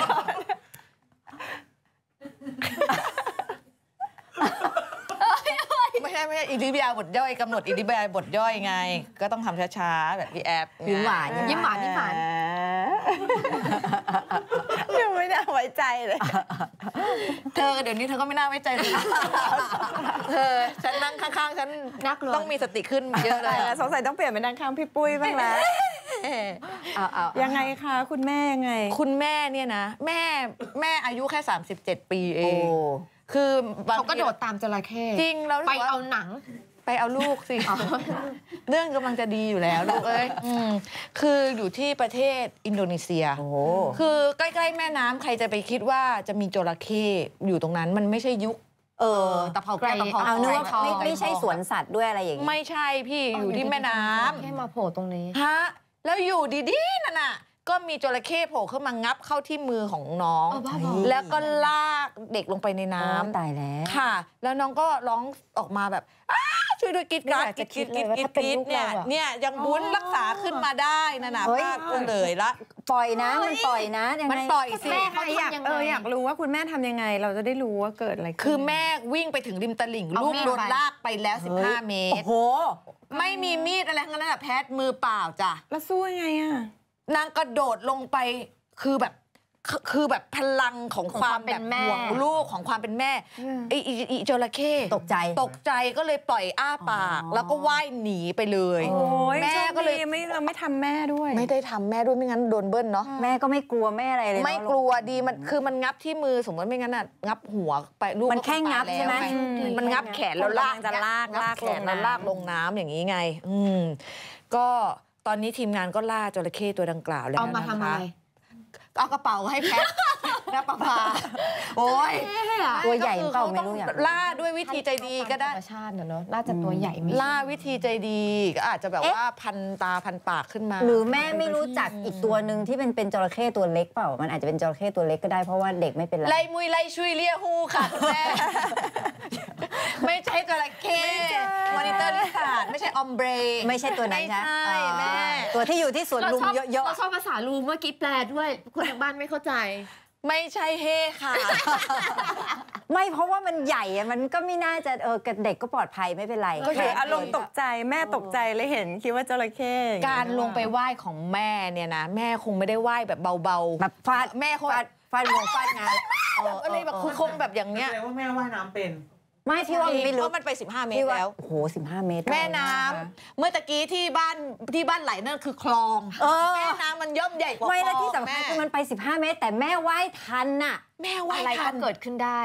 ไม่ใช่ไม่ใช่อิริยาบทย่อยกำหนดอิริยาบทย่อยไงก็ต้องทำช้าๆแบบพี่แอปยิ้มหวานยิ้มหวานยิ้มหวานยังไม่น่าไว้ใจเลยเธอเดี๋ยวนี้เธอก็ไม่น่าไว้ใจเลยเธอฉันนั่งข้างๆฉันนักเลยต้องมีสติขึ้นเยอะเลยสงสัยต้องเปลี่ยนเป็นนั่งข้างพี่ปุ้ยบ้างแล้วยังไงคะคุณแม่ยังไงคุณแม่เนี่ยนะแม่แม่อายุแค่สามสิบเจ็ดปีเองคือเขาก็โดดตามจระเข้จริงแล้วไปเอาหนังไปเอาลูกสิเรื่องกำลังจะดีอยู่แล้วลูกเอ้ยคืออยู่ที่ประเทศอินโดนีเซียคือใกล้ๆแม่น้ำใครจะไปคิดว่าจะมีจระเข้อยู่ตรงนั้นมันไม่ใช่ยุคเออตะเภาแก้วตะเภาเอาเนื้อไม่ไม่ใช่สวนสัตว์ด้วยอะไรอย่างนี้ไม่ใช่พี่อยู่ที่แม่น้ำแค่มาโผล่ตรงนี้ฮะแล้วอยู่ดีๆนั่นน่ะก็มีจระเข้โผล่ขึ้นมางับเข้าที่มือของน้องแล้วก็ลากเด็กลงไปในน้ำตายแล้วค่ะแล้วน้องก็ร้องออกมาแบบช่วยด้วยกิดกัดกิดกิดกิดกิดกิดเนี่ยเนี่ยยังบุ้นรักษาขึ้นมาได้นะนะป้าเลยละปล่อยนะมันปล่อยนะมันปล่อยสิแม่เขาอยากเอออยากรู้ว่าคุณแม่ทำยังไงเราจะได้รู้ว่าเกิดอะไรคือแม่วิ่งไปถึงริมตลิ่งลูกโดนลากไปแล้วสิบห้าเมตรโอ้โหไม่มีมีดอะไรทั้งนั้นแพทย์มือเปล่าจ้ะแล้วสู้ยังไงอ่ะนางกระโดดลงไปคือแบบคือแบบพลังของความแบบห่วงลูกของความเป็นแม่ไอ้อีจระเข้ตกใจตกใจก็เลยปล่อยอ้าปากแล้วก็ว่ายหนีไปเลยแม่ก็เลยไม่เราไม่ทำแม่ด้วยไม่ได้ทำแม่ด้วยไม่งั้นโดนเบิ้ลเนาะแม่ก็ไม่กลัวแม่อะไรเลยไม่กลัวดีมันคือมันงับที่มือสมมติไม่งั้นอ่ะงับหัวไปลูกมันแค่งับใช่ไหมมันงับแขนแล้วลากจะลากลากแขนแล้วลากลงน้ำอย่างนี้ไงอืมก็ตอนนี้ทีมงานก็ล่าจระเข้ตัวดังกล่าวแล้วนะคะเอามาทำอะไรเอากระเป๋าให้แพทน้ำปลาปลาโอ้ยตัวใหญ่เปล่าไม่รู้อย่างล่าด้วยวิธีใจดีก็ได้ธรรมชาติเนอะน่าจะตัวใหญ่ไม่ล่าวิธีใจดีก็อาจจะแบบว่าพันตาพันปากขึ้นมาหรือแม่ไม่รู้จักอีกตัวหนึ่งที่เป็นเป็นจระเข้ตัวเล็กเปล่ามันอาจจะเป็นจระเข้ตัวเล็กก็ได้เพราะว่าเด็กไม่เป็นไรไล่มุยไล่ชุยเลี้ยฮูค่ะคุณแม่ไม่ใช่จระเข้มอนิเตอร์ลิซ่าไม่ใช่ออมเบรไม่ใช่ตัวนั้นใช่แม่ตัวที่อยู่ที่สวนลุมเยอะๆเราชอบภาษาลุมเมื่อกี้แปลด้วยคนทางบ้านไม่เข้าใจไม่ใช่เฮ่ค่ะไม่เพราะว่ามันใหญ่อะมันก็ไม่น่าจะเออเด็กก็ปลอดภัยไม่เป็นไรก็คืออารมณ์ตกใจแม่ตกใจเลยเห็นคิดว่าจระเข้การลงไปไหว้ของแม่เนี่ยนะแม่คงไม่ได้ไหว้แบบเบาๆแบบฟาดแม่คงฟาดงงฟาดงานอะไรแบบคือคงแบบอย่างเนี้ยแสดงว่าแม่ว่ายน้ำเป็นไม่พี่ว่าไม่รู้เพราะมันไปสิบห้าเมตรแล้วโอ้โหสิบห้าเมตรแม่น้ำเมื่อตะกี้ที่บ้านที่บ้านไหลนั่นคือคลองแม่น้ำมันย่อมใหญ่กว่าคลองไม่แล้วที่สำคัญคือมันไปสิบห้าเมตรแต่แม่ว่ายทันน่ะแม่ว่ายอะไรก็เกิดขึ้นได้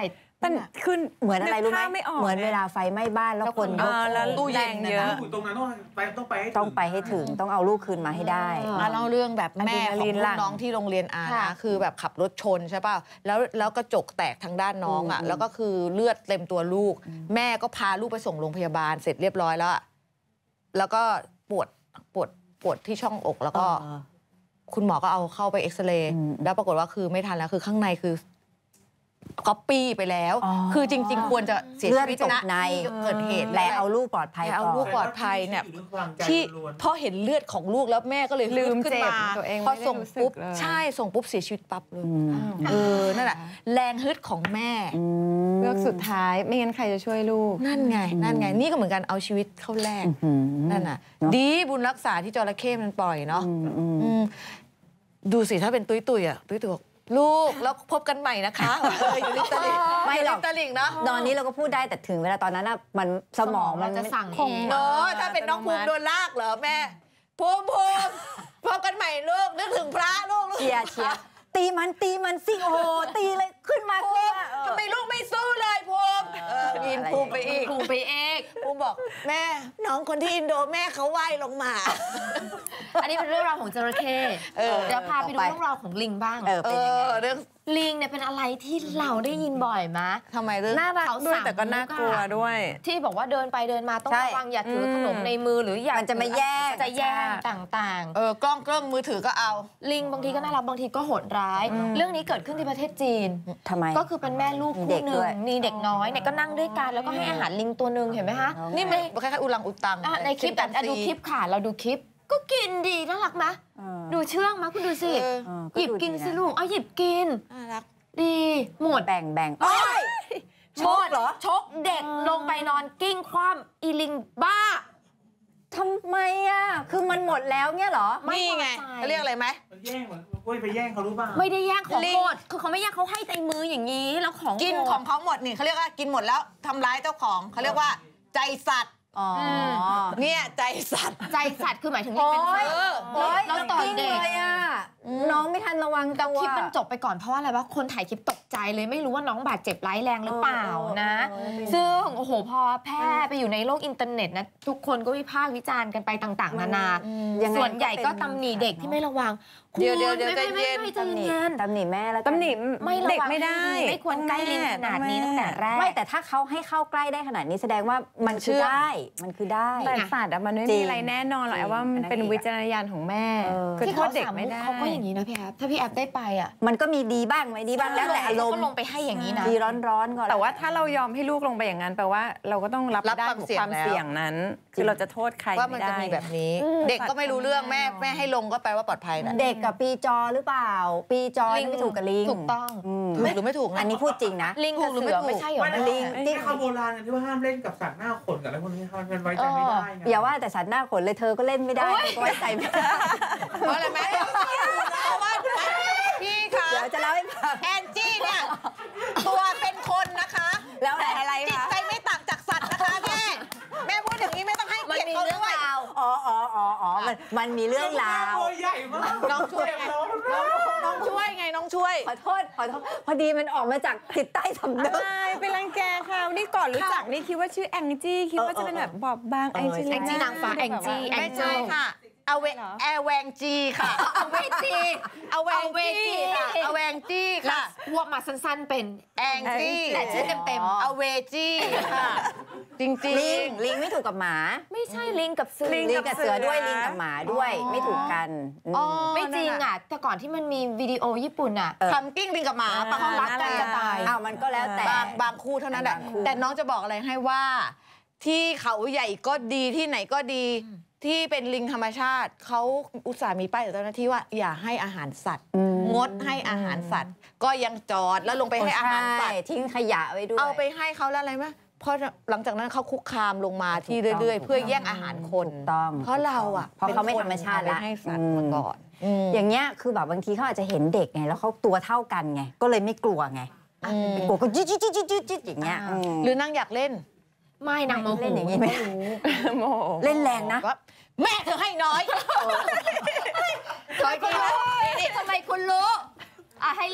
แต่คือเหมือนอะไรรู้ไหมนึกภาพไม่ออกเหมือนเวลาไฟไหม้บ้านแล้วคนยกอ่าแล้วตู้เย็นแรงเยอะอยู่ตรงนั้นต้องไปต้องไปให้ถึต้องไปให้ถึงต้องเอาลูกคืนมาให้ได้มาเล่าเรื่องแบบแม่ของอะดรีนาลีนหลั่ลูกงน้องที่โรงเรียนอาค่ะนะคือแบบขับรถชนใช่ป่ะแล้วแล้วกระจกแตกทางด้านน้องอ่ะแล้วก็คือเลือดเต็มตัวลูก แม่ก็พาลูกไปส่งโรงพยาบาลเสร็จเรียบร้อยแล้วอะแล้วก็ปวดปวดปวดที่ช่องอกแล้วก็ คุณหมอก็เอาเข้าไปเอ็กซเรย์อืมแล้วปรากฏว่าคือไม่ทันแล้วคือข้างในคือก๊อปปี้ไปแล้วอ๋อคือจริง ๆ ควรจะเสียเลือชีดวิตตกนะในที่เกิดเหตุและเอาลูกปลอดภัยแต่เอาก่อนลูกปลอดภัยเนี่ยอยู่ด้วยพลังใจที่ล้วนพอเห็นเลือดของลูกแล้วแม่ก็เลยลืมขึ้นเจ็บมาตัวเองพอไม่ได้ส่งรู้สึกปุ๊บเลยใช่ส่งปุ๊บเสียชีวิตปั๊บเลยอืมเออนั่นแหละแรงฮึดของแม่อืมเลือกสุดท้ายไม่งั้นใครจะช่วยลูกนั่นไงนั่นไงนี่ก็เหมือนกันเอาชีวิตเข้าแลกอืมนั่นน่ะเนอะดีบุญรักษาที่จระเข้มันปล่อยเนาะอืมอืมอืมดูสิถ้าเป็นตุ้ยตุยๆอ่ะตุ้ยตุยบอกลูกแล้วพบกันใหม่นะคะเอออยู่ริมตลิ่งไม่หรอกยู่ริมตลิ่งเนาะตอนนี้เราก็พูดได้แต่ถึงเวลาตอนนั้นน่ะมันสมองมันเราจะสั่งคงเองเออถ้าเป็นน้องภูมิโดนลากเหรอแม่ภูมิภูมิพบกันใหม่ลูกนึกถึงพระลูกเชียร์เชียร์ตีมันตีมันสิโอ้โหตีเลยขึ้นมาภูขึ้นมิมาเออทำไมลูกไม่สู้เลยภูมิเออยินภูมิไปอีกครูไปเองภูมิบอกแม่น้องคนที่อินโดแม่เขาว่ายลงมาอันนี้เป็นเรื่องราวของจระเข้เออเดี๋ยวพาไปดูต่อไปเรื่องราวของลิงบ้างเออเอเป็นยังไงอเรื่องลิงเนี่ยเป็นอะไรที่เราได้ยินบ่อยมะทำไมเรื่องน่ารักด้วยแต่ก็น่ากลัวด้วยที่บอกว่าเดินไปเดินมาต้องใช่ระวังอย่าถือขนมในมือหรืออย่ามันจะมาแย่งจะแย่งต่างเออกล้องกล้องมือถือก็เอาๆ ลิงบางทีก็น่ารักบางทีก็โหดร้าย เรื่องนี้เกิดขึ้นที่ประเทศจีนทำไมก็คือเป็นแม่ลูกมีคู่เด็กหนึ่ด้งวยมีเด็กน้อยเนี่ยก็นั่งด้วยกันแล้วก็ให้อาหารลิงตัวหนึ่งเห็นไหมคะนี่มันคล้ายๆอุลังอุตังอ่ะในคลิปเป็อ่ะนอ่ะดูคลิปค่ะเราดูคลิปก็กินดีน่ารักไหมเออดูเชื่องไหมคุณดูสิเออเออหยิบกินดูดีะสิลูกเอาหยิบกินน่ารักดีหมดแบ่งแบ่งโอ้ยหมดเหรอชกเด็กลงไปนอนกิ้งคว่ำอีลิงบ้าทำไมอ่ะคือมันหมดแล้วเนี่ยเหรอไม่นี่ไงพอใจเขาเรียกอะไรไหมๆมันแย่งเหมือนกล้วยไปแย่งเขารู้ป่ะไม่ได้แย่งของลิงหมดคือเขาไม่แย่งเขาให้ในมืออย่างนี้แล้วของกินหมดของเขาหมดนี่เขาเรียกว่ากินหมดแล้วทำร้ายเจ้าของเขาเรียกว่าใจสัตว์อ๋ออเนี่ยใจสัตว์ใจสัตว์คือหมายถึงลิงโอ้เป็นยเออโอ้ยแล้วต่อยเด็กเลยอ่ะน้องไม่ทันระวังแต่ตัวคลิปมันจบไปก่อนเพราะว่าอะไรวะคนถ่ายคลิปตกใจเลยไม่รู้ว่าน้องบาดเจ็บร้ายแรงหรือเปล่านะเออเออซึ่งโอ้โหพอแพร่ไปอยู่ในโลกอินเทอร์เน็ตนะทุกคนก็วิพากษ์วิจารณ์กันไปต่างๆ นานายังไงส่วนใหญ่ก็เป็นตำหนิเด็กที่ไม่ระวังเดี๋ยวเดี๋ยวคุณเดี๋ยวไม่ไม่ใจเย็นไม่ใจตำหนิเย็นตำหนิแม่แล้วกันตำหนิไม่ระวังเด็กไม่ได้ไม่ควรใกล้ลิงขนาดนี้ตั้งแต่แรกไม่แต่ถ้าเขาให้เข้าใกล้ได้ขนาดนี้แสดงว่ามันคือได้ มันคือได้แต่สัตว์อะมันไม่จริมีงอะไรแน่นอนหรอกจริงแอบว่ามันเป็นอันนั้นอีกอะวิจารณญาณของแม่เออคือที่โทเขาษเด็กสามไม่มุกได้เขาก็อย่างนี้นะพี่แอฟถ้าพี่แอฟได้ไปอ่ะมันก็มีดีบ้างไม่ดีบ้างแล้วแต่อารมก็ณ์ลงไปให้อย่างนี้นะดีร้อนๆก่อนแต่ว่าถ้าเรายอมให้ลูกลงไปอย่างนั้นแปลว่าเราก็ต้องรับรับได้ความกับเสี่ยงความแล้วเสี่ยงนั้น คือเราจะโทษใครว่ามันไม่จะได้มีแบบนี้อืมเด็กก็ไม่รู้เรื่องแม่แม่ให้ลงก็แปลว่าปลอดภัยแหละเด็กกับปีจอหรือเปล่า ปีจอนี่ไม่ถูกกับลิงถูกต้องอืมถูกหรือไม่ถูกนะอันนี้พูดจริงนะลิงกับถูกหรือเสือไม่ถูกไม่ใช่เหรอไม่แม่ลิงที่คำโบราณที่ว่าห้ามเล่นกับสัตว์หน้าขนกับอะไรพวกนี้มันไว้ใจไม่ได้ไงอย่าว่าแต่สัตว์หน้าขนเลยเธอก็เล่นไม่ได้เธอก็ไว้ใจไม่ได้เพราะอะไรไหมเพราะว่าพี่คะเดี๋ยวจะเล่าให้ฟังแอนจี้เนี่ยตัวเป็นคนนะคะแล้วอะไรจิตคะใจไม่ต่างจากสัตว์นะคะแม่แม่พูดอย่างนี้ไม่ต้องให้มันเกียรติมีเขาเรื่องด้วยราวอ๋ออ๋ออ๋ออ๋อมันมันมีเรื่องราวตัวใหญ่มากน้องช่วยไงน้องน้องช่วยไงน้องช่วยขอโทษขอโทษพอดีมันออกมาจากจิตใต้สำนึกใช่ไปรังแกเขานี่ก่อนรู้จักนี่คิดว่าชื่อแองจี้คิดว่าจะเป็นแบบบอบบางเอแอองจี้ใช่แองจี้นางฟ้าแองจี้ไม่ใช่ค่ะเอาเวแอร์แวงจีค่ะเอาเวจีเอาแวงจี้ค่ะเอาแวงจี้ค่ะรวบมาสั้นๆเป็นแองจี้แต่ชื่อเต็มๆเอาเวจี้ค่ะ จริงจริลิงงลิงไม่ถูกกับหมาไม่ใช่ลิงกับเสือลิงกับเสือด้วยลิงกับหมาด้วยไม่ถูกกันมอ๋อไม่จริงอ่ะ แต่ก่อนที่มันมีวิดีโอญี่ปุ่นอ่ะทำกิ้งลิงกับหมาปะเขารักกันจะตายอ้าวมันก็แล้วแต่บางบางคู่เท่านั้นแหละบางคู่แต่น้องจะบอกอะไรให้ว่า ที่เขาใหญ่ก็ดีที่ไหนก็ดี ที่เป็นลิงธรรมชาติเขาอุตส่าห์มีป้ายจากเจ้าหน้าที่ว่าอย่าให้อาหารสัตว์ งดให้อาหารสัตว์ ก็ยังจอดแล้วลงไปให้อาหารสัตว์ใช่ทิ้งขยะไว้ด้วยเอาไปให้เขาแล้วอะไรไหมเพราะหลังจากนั้นเขาคุกคามลงมาที่เรื่อยๆ เพื่อแย่งอาหารคนถูกต้องเพราะเราอ่ะเพราะเขาไม่ธรรมชาติละละให้สัตว์มาก่อนอย่างเงี้ยคือแบบบางทีเขาอาจจะเห็นเด็กไงแล้วเขาตัวเท่ากันไงก็เลยไม่กลัวไงอืมไม่กลัวก็จิ๊ดจิ๊ดจิ๊ดจิ๊ดจิ๊ดอย่างเงี้ยอืมหรือนางอยากเล่นไม่นางโมโหเล่นอย่างนี้ไหมโมโหเล่นแรงนะว่าแม่เธอให้น้อยทำไมคุณรู้นี่ทำไมคุณรู้อ่ะให้ลิง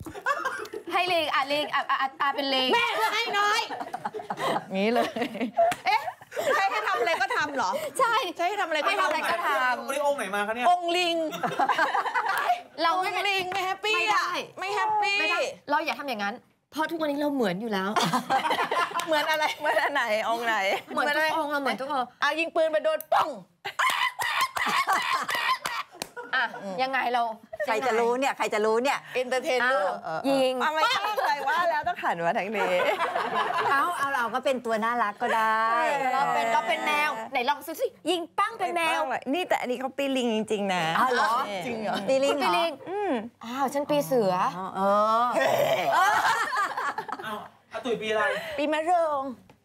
ให้ลิงอ่ะลิงอ่ะอ่ะอ่ะอ่ะเป็นลิงแม่จะให้น้อยงี้เลย เอ๊ะใช้ให้ทำอะไรก็ทำเหรอใช่ใช้ให้ทำอะไรก็ให้ทำอะไรก็ทวันนี้องค์ไหนมาคะเนี่ยองค์ลิงเราองไม่ค์ลิงไม่แฮปปี้ไม่ได้อะไม่แฮปปี้ไม่ได้เราอย่าทำอย่างนั้น เพราะทุกวันนี้เราเหมือนอยู่แล้วเหมือนอะไรเมื่อไหนองค์ไหนเหมือนทุกองค์เราเหมือนทุกองค์อ่ะยิงปืนไปโดนป้องอ่ะยังไงเราใครจะรู้เนี่ยใครจะรู้เนี่ยเอนเตอร์เทนลูกยิงเอาไม่ใช่อะไรว่าแล้วต้องหันมาทางนี้เอาเอาเราก็เป็นตัวน่ารักก็ได้เราเป็นเราเป็นแมวไหนลองซื้อสิยิงปั้งเป็นแมวนี่แต่อันนี้เขาปีลิงจริงๆนะอ้าวเหรอจริงเหรอปีลิงปีเหรอลิงอืมอ้าวฉันปีเสือเออเอาอาตุ๋ยปีอะไรปีมะเริง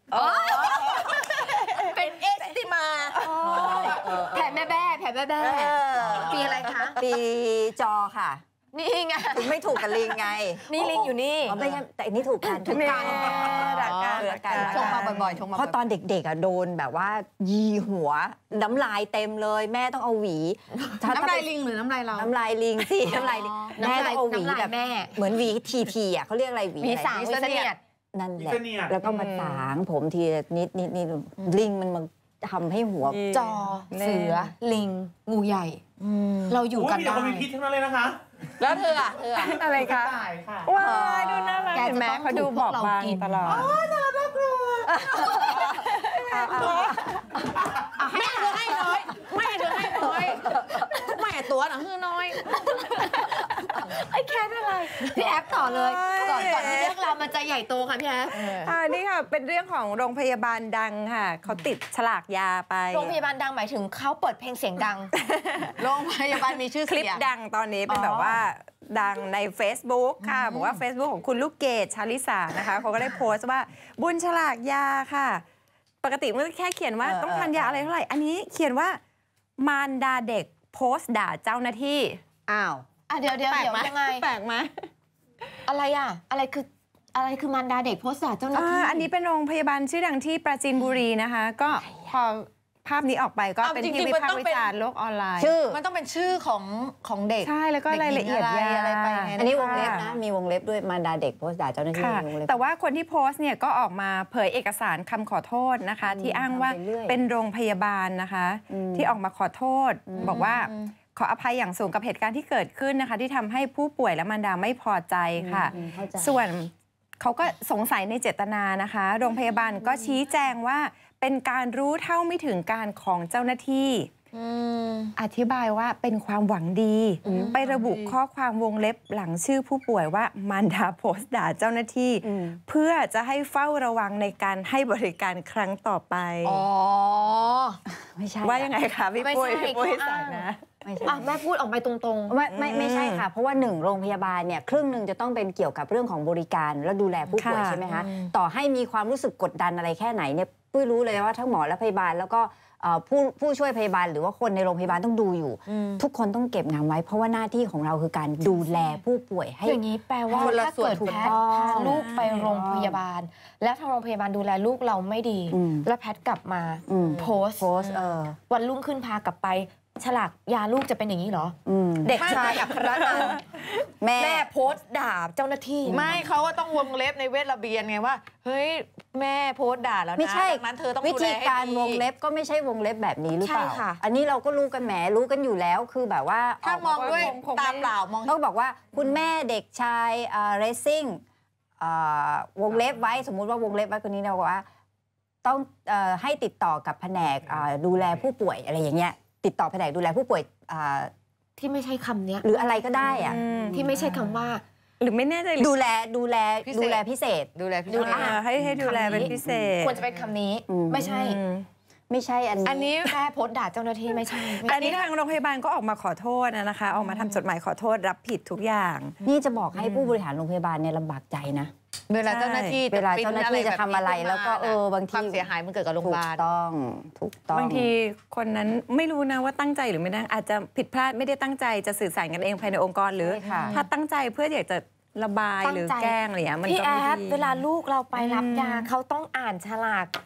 เป็นเอสติมาแผ่แม่แบ้แผ่แม่แบ้ปีอะไรคะปีจอค่ะนี่ไงถึงไม่ถูกกับลิงไงนี่ลิงอยู่นี่อ๋อไม่ใช่แต่อันนี้ถูกกันถูกกันรักกันรักกันชงมาบ่อยๆชงมาเพราะตอนเด็กๆอ่ะโดนแบบว่ายีหัวน้ำลายเต็มเลย แม่ต้องเอาหวีถ้น้ำลายถ้ลิงหรือน้ำลายเราน้ำลายลิงสิน้ำลายลิงแม่ต้องเอาหวีน้ำลายแบบแม่เหมือนหวีทีทีอ่ะเขาเรียกอะไรหวีมีอะไรสางวิเสนียดนั่นแหละวิเสนียดแล้วก็มาสางผมทีละนิดนิดนิดลิงมันมาทำให้หัวจอเสือลิงงูใหญ่ เราอยู่กันมีแต่ได้คนมีพิษทั้งนั้นเลยนะคะแล้วเธออะเธออะอะไรคะตายค่ะว้ายดูน่ารักแกจะเห็นไหมต้องเขาดูถูกบพวอกกเราบางกินตลอดแม่เธอให้น้อยแม่เธอให้น้อยแม่ตัวหนังคือน้อยไอ้แค่อะไรพี่แอฟต่อเลยก่อนก่อนที่เรื่องเราวมันจะใหญ่โตค่ะพี่แอฟอ่านี่ค่ะเป็นเรื่องของโรงพยาบาลดังค่ะเขาติดฉลากยาไปโรงพยาบาลดังหมายถึงเขาเปิดเพลงเสียงดังโรงพยาบาลมีชื่อคลิเสีปยงดังตอนนี้เป็นอ๋อแบบว่าดังใน Facebook ค่ะบอกว่า Facebook ของคุณลูกเกดชาลิสานะคะเขาก็ได้โพสต์ว่าบุญฉลากยาค่ะ ปกติมันก็แค่เขียนว่าเออต้องทานยาอะไรเท่าไหร่ อันนี้เขียนว่ามารดาเด็กโพสต์ด่าเจ้าหน้าที่อ้าวอ่ะเดี๋ยวเดี๋ยวแปลกเดี๋ยวไหมยังไงแปลกไหมอะไรอ่ะ อะไรคืออะไรคือมารดาเด็กโพสต์ด่าเจ้าหน้าอ่าที่อันนี้เป็นโรงพยาบาลชื่อดังที่ปราจีนบุรีนะคะ ก็พอภาพนี้ออกไปก็เอาเป็นจริงๆที่วิมันพากต้องษ์วิเป็นจารณ์โลกออนไลน์ชื่อมันต้องเป็นชื่อของของเด็กใช่แล้วก็รายละเอียดด็กหญิงยาอะไรไปไงอันนี้วงเล็บนะมีวงเล็บด้วยมารดาเด็กโพสต์ด่าเจ้าหน้าที่ค่ะวงเล็บแต่ว่าคนที่โพสต์เนี่ยก็ออกมาเผยเอกสารคำขอโทษนะคะ ที่อ้างว่าทำไปเรื่อยเป็นโรงพยาบาลนะคะอืมที่ออกมาขอโทษ บอกว่าขออภัยอย่างสูงกับเหตุการณ์ที่เกิดขึ้นนะคะ ที่ทำให้ผู้ป่วยและมารดาไม่พอใจค่ะอืมเข้าใจส่วนเขาก็สงสัยในเจตนานะคะ โรงพยาบาลก็ชี้แจงว่าเป็นการรู้เท่าไม่ถึงการของเจ้าหน้าที่ อธิบายว่าเป็นความหวังดี ไประบุข้อความวงเล็บหลังชื่อผู้ป่วยว่ามารดาโพสต์ด่าเจ้าหน้าที่อืมเพื่อจะให้เฝ้าระวังในการให้บริการครั้งต่อไปอ๋อไม่ใช่ว่ายังไงคะพี่ปุ้ยไม่ใช่พี่ปุ้ยเขาสาอ้างนะไม่ใช่อ่ะแม่พูดออกไปตรงๆไม่ไม่ไม่ใช่ค่ะ เพราะว่าหนึ่งโรงพยาบาลเนี่ยครึ่งหนึ่งจะต้องเป็นเกี่ยวกับเรื่องของบริการและดูแลผู้ป่วยค่ะใช่ไหมคะต่อให้มีความรู้สึกกดดันอะไรแค่ไหนเนี่ยปุ้ยรู้เลยว่าทั้งหมอและพยาบาลแล้วก็เอ่อผู้ผู้ช่วยพยาบาลหรือว่าคนในโรงพยาบาลต้องดูอยู่ ทุกคนต้องเก็บงานไว้ เพราะว่าหน้าที่ของเราคือการดูแลผู้ป่วยให้อย่างนี้แปลว่าคนละถ้าส่วนเกิดถูกแพทต้ย์องพาลูกไปโรงพยาบาล แล้วทางโรงพยาบาลดูแลลูกเราไม่ดีอืมแล้วแพทย์กลับมาอืมโพสต์โพสต์เออวันรุ่งขึ้นพากลับไป ฉลากยาลูกจะเป็นอย่างนี้เหรออืมเด็กชายอัครนันท์แม่แม่โพสต์ด่าเจ้าหน้าที่ไม่เขาก็ต้องวงเล็บในเวทระเบียนไงว่า เฮ้ย แม่โพสต์ด่าแล้วนะไม่ใช่ดังนั้นเธอต้องวิดูแลธีให้การดีวงเล็บก็ไม่ใช่วงเล็บแบบนี้หรือเปล่าใช่ค่ะอันนี้เราก็รู้กันแหมรู้กันอยู่แล้วคือแบบว่าถ้ามองด้วยตาเปล่ามองต้องบอกว่าคุณแม่เด็กชายเรซซิ่งวงเล็บไว้สมมุติว่าวงเล็บไว้คนนี้เราบอกว่าต้องเอ่อให้ติดต่อกับแผนกอ่าดูแลผู้ป่วยอะไรอย่างเงี้ยติดต่อแผนกดูแลผู้ป่วยอ่าที่ไม่ใช่คำเนี้ยหรืออะไรก็ได้อะที่ไม่ใช่คำว่าหรือไม่แน่ใจหรือดูแลดูแลพิเศษดูแลพิเศษดูแลพี่ดูดูแลอ่าให้ให้ดูแลเป็นพิเศษควรจะเป็นคำนี้อืมไม่ใช่อืมไม่ใช่อันนี้อันนี้แค่โพสต์ด่าเจ้าหน้าที่ไม่ใช่ไม่อัใช่นนี้ทางโรงพยาบาลก็ออกมาขอโทษนะคะ ออกมาทำจดหมายขอโทษรับผิดทุกอย่างนี่จะบอกให้ผู้บริหารโรงพยาบาลเนี่ยลำบากใจนะเวลาเจ้าหน้าที่เวลาเจ้าหน้าที่จะทำอะไรปริ้นแล้วก็เออบางทีความเสียหายมันเกิดกับโรงพถูยาก บาลต้องถูกต้องบางทีคนนั้นไม่รู้นะว่าตั้งใจหรือไม่ตั้งอาจจะผิดพลาดไม่ได้ตั้งใจจะสื่อสารกันเองภายในองค์กรหรือใช่ค่ะถ้าตั้งใจเพื่ออยากจะระบายตั้งหรือใจแกล้งอะไรอย่างเงี้ยมันพี่ก็แอไม่ฟดีเวลาลูกเราไปรับยาเขาต้องอ่านฉลาก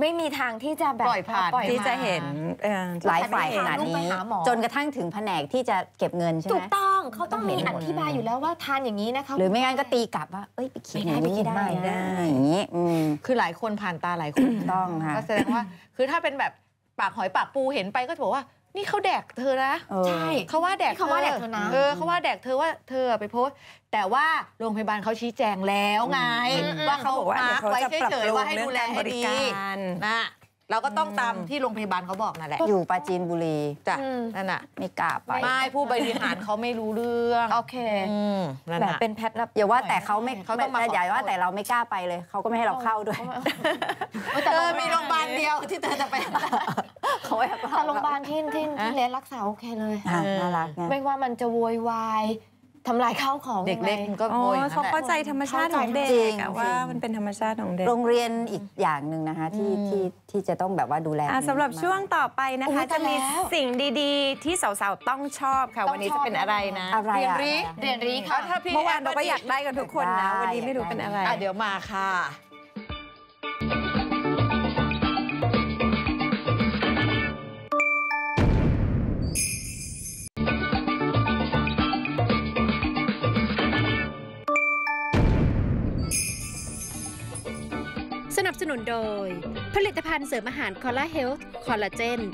ไม่มีทางที่จะแบบปล่อยผ่านปล่อยที่จะมาเห็นเอ่อหลายฝ่ายขนาดลูกไปนี้หาหมอจนกระทั่งถึงแผนกที่จะเก็บเงินใช่ไหถูมกต้องเขาต้องมีอธิบายอยู่แล้วว่าทานอย่างนี้นะคะหรือไม่งั้นก็ตีกลับว่าเอ้ยไปเขียนอย่างนี้ไม่ได้นะอย่างนี้อืมคือหลายคนผ่านตาหลายคนต้องค่ะก็แสดงว่าคือถ้าเป็นแบบปากหอยปากปูเห็นไปก็จะบอกว่านี่เขาแดกเธอนะเออใช่เขาว่าแดกเขาว่าแดกเธอนะเออเขาว่าแดกเธอว่าเธอไปโพสต์แต่ว่าโรงพยาบาลเขาชี้แจงแล้วไง ว่าเขาบอกว่ามาเดี๋ยวเขาไว้จะปรับเฉยปรุๆงว่าให้เรื่อดูงแลการบให้ริดีการนะเราก็ต้องตามที่โรงพยาบาลเขาบอกนั่นแหละอยู่ปราจีนบุรีจ้ะอืมนั่นน่ะไม่กล้าไปไม่ผู้บริหารเขาไม่รู้เรื่องโอเคอืมนั่นแบบน่ะเป็นแพทย์รับอย่าว่าแต่เขาไม่เขาต้องมาขอโทษอย่าว่าแต่เราไม่กล้าไปเลยเขาก็ไม่ให้เราเข้าด้วยเธอมีโรงพยาบาลเดียวที่เธอจะไปเขาไม่ให้เราแต่โรงพยาบาลที่ที่ที่เลสรักษาโอเคเลยอ่ะน่ารักไงไม่ว่ามันจะโวยวายทำลายข้าวของเด็กเล็กมันก็อ๋อโวยอย่างเขานั้นแหละเข้าใจธรรมชาติของเด็จริกงอะจริงว่ามันเป็นธรรมชาติของเด็กโรงเรียนอีกอย่างหนึ่งนะคะที่ที่ที่จะต้องแบบว่าดูแลอ่ะสำหรับช่วงต่อไปนะคะ จะมีสิ่งดีๆ ที่สาวๆ ต้องชอบค่ะ วันนี้จะเป็นอะไรนะอะไรเรียนอะรีเรียนรีค่ะถ้าพี่เมื่อวานเราก็อยากได้กันทุกคนนะได้วันนี้ไม่รู้เป็นอะไรอ่ะเดี๋ยวมาค่ะสนับสนุนโดย ผลิตภัณฑ์เสริมอาหารคอลลาเฮลท์คอลลาเจน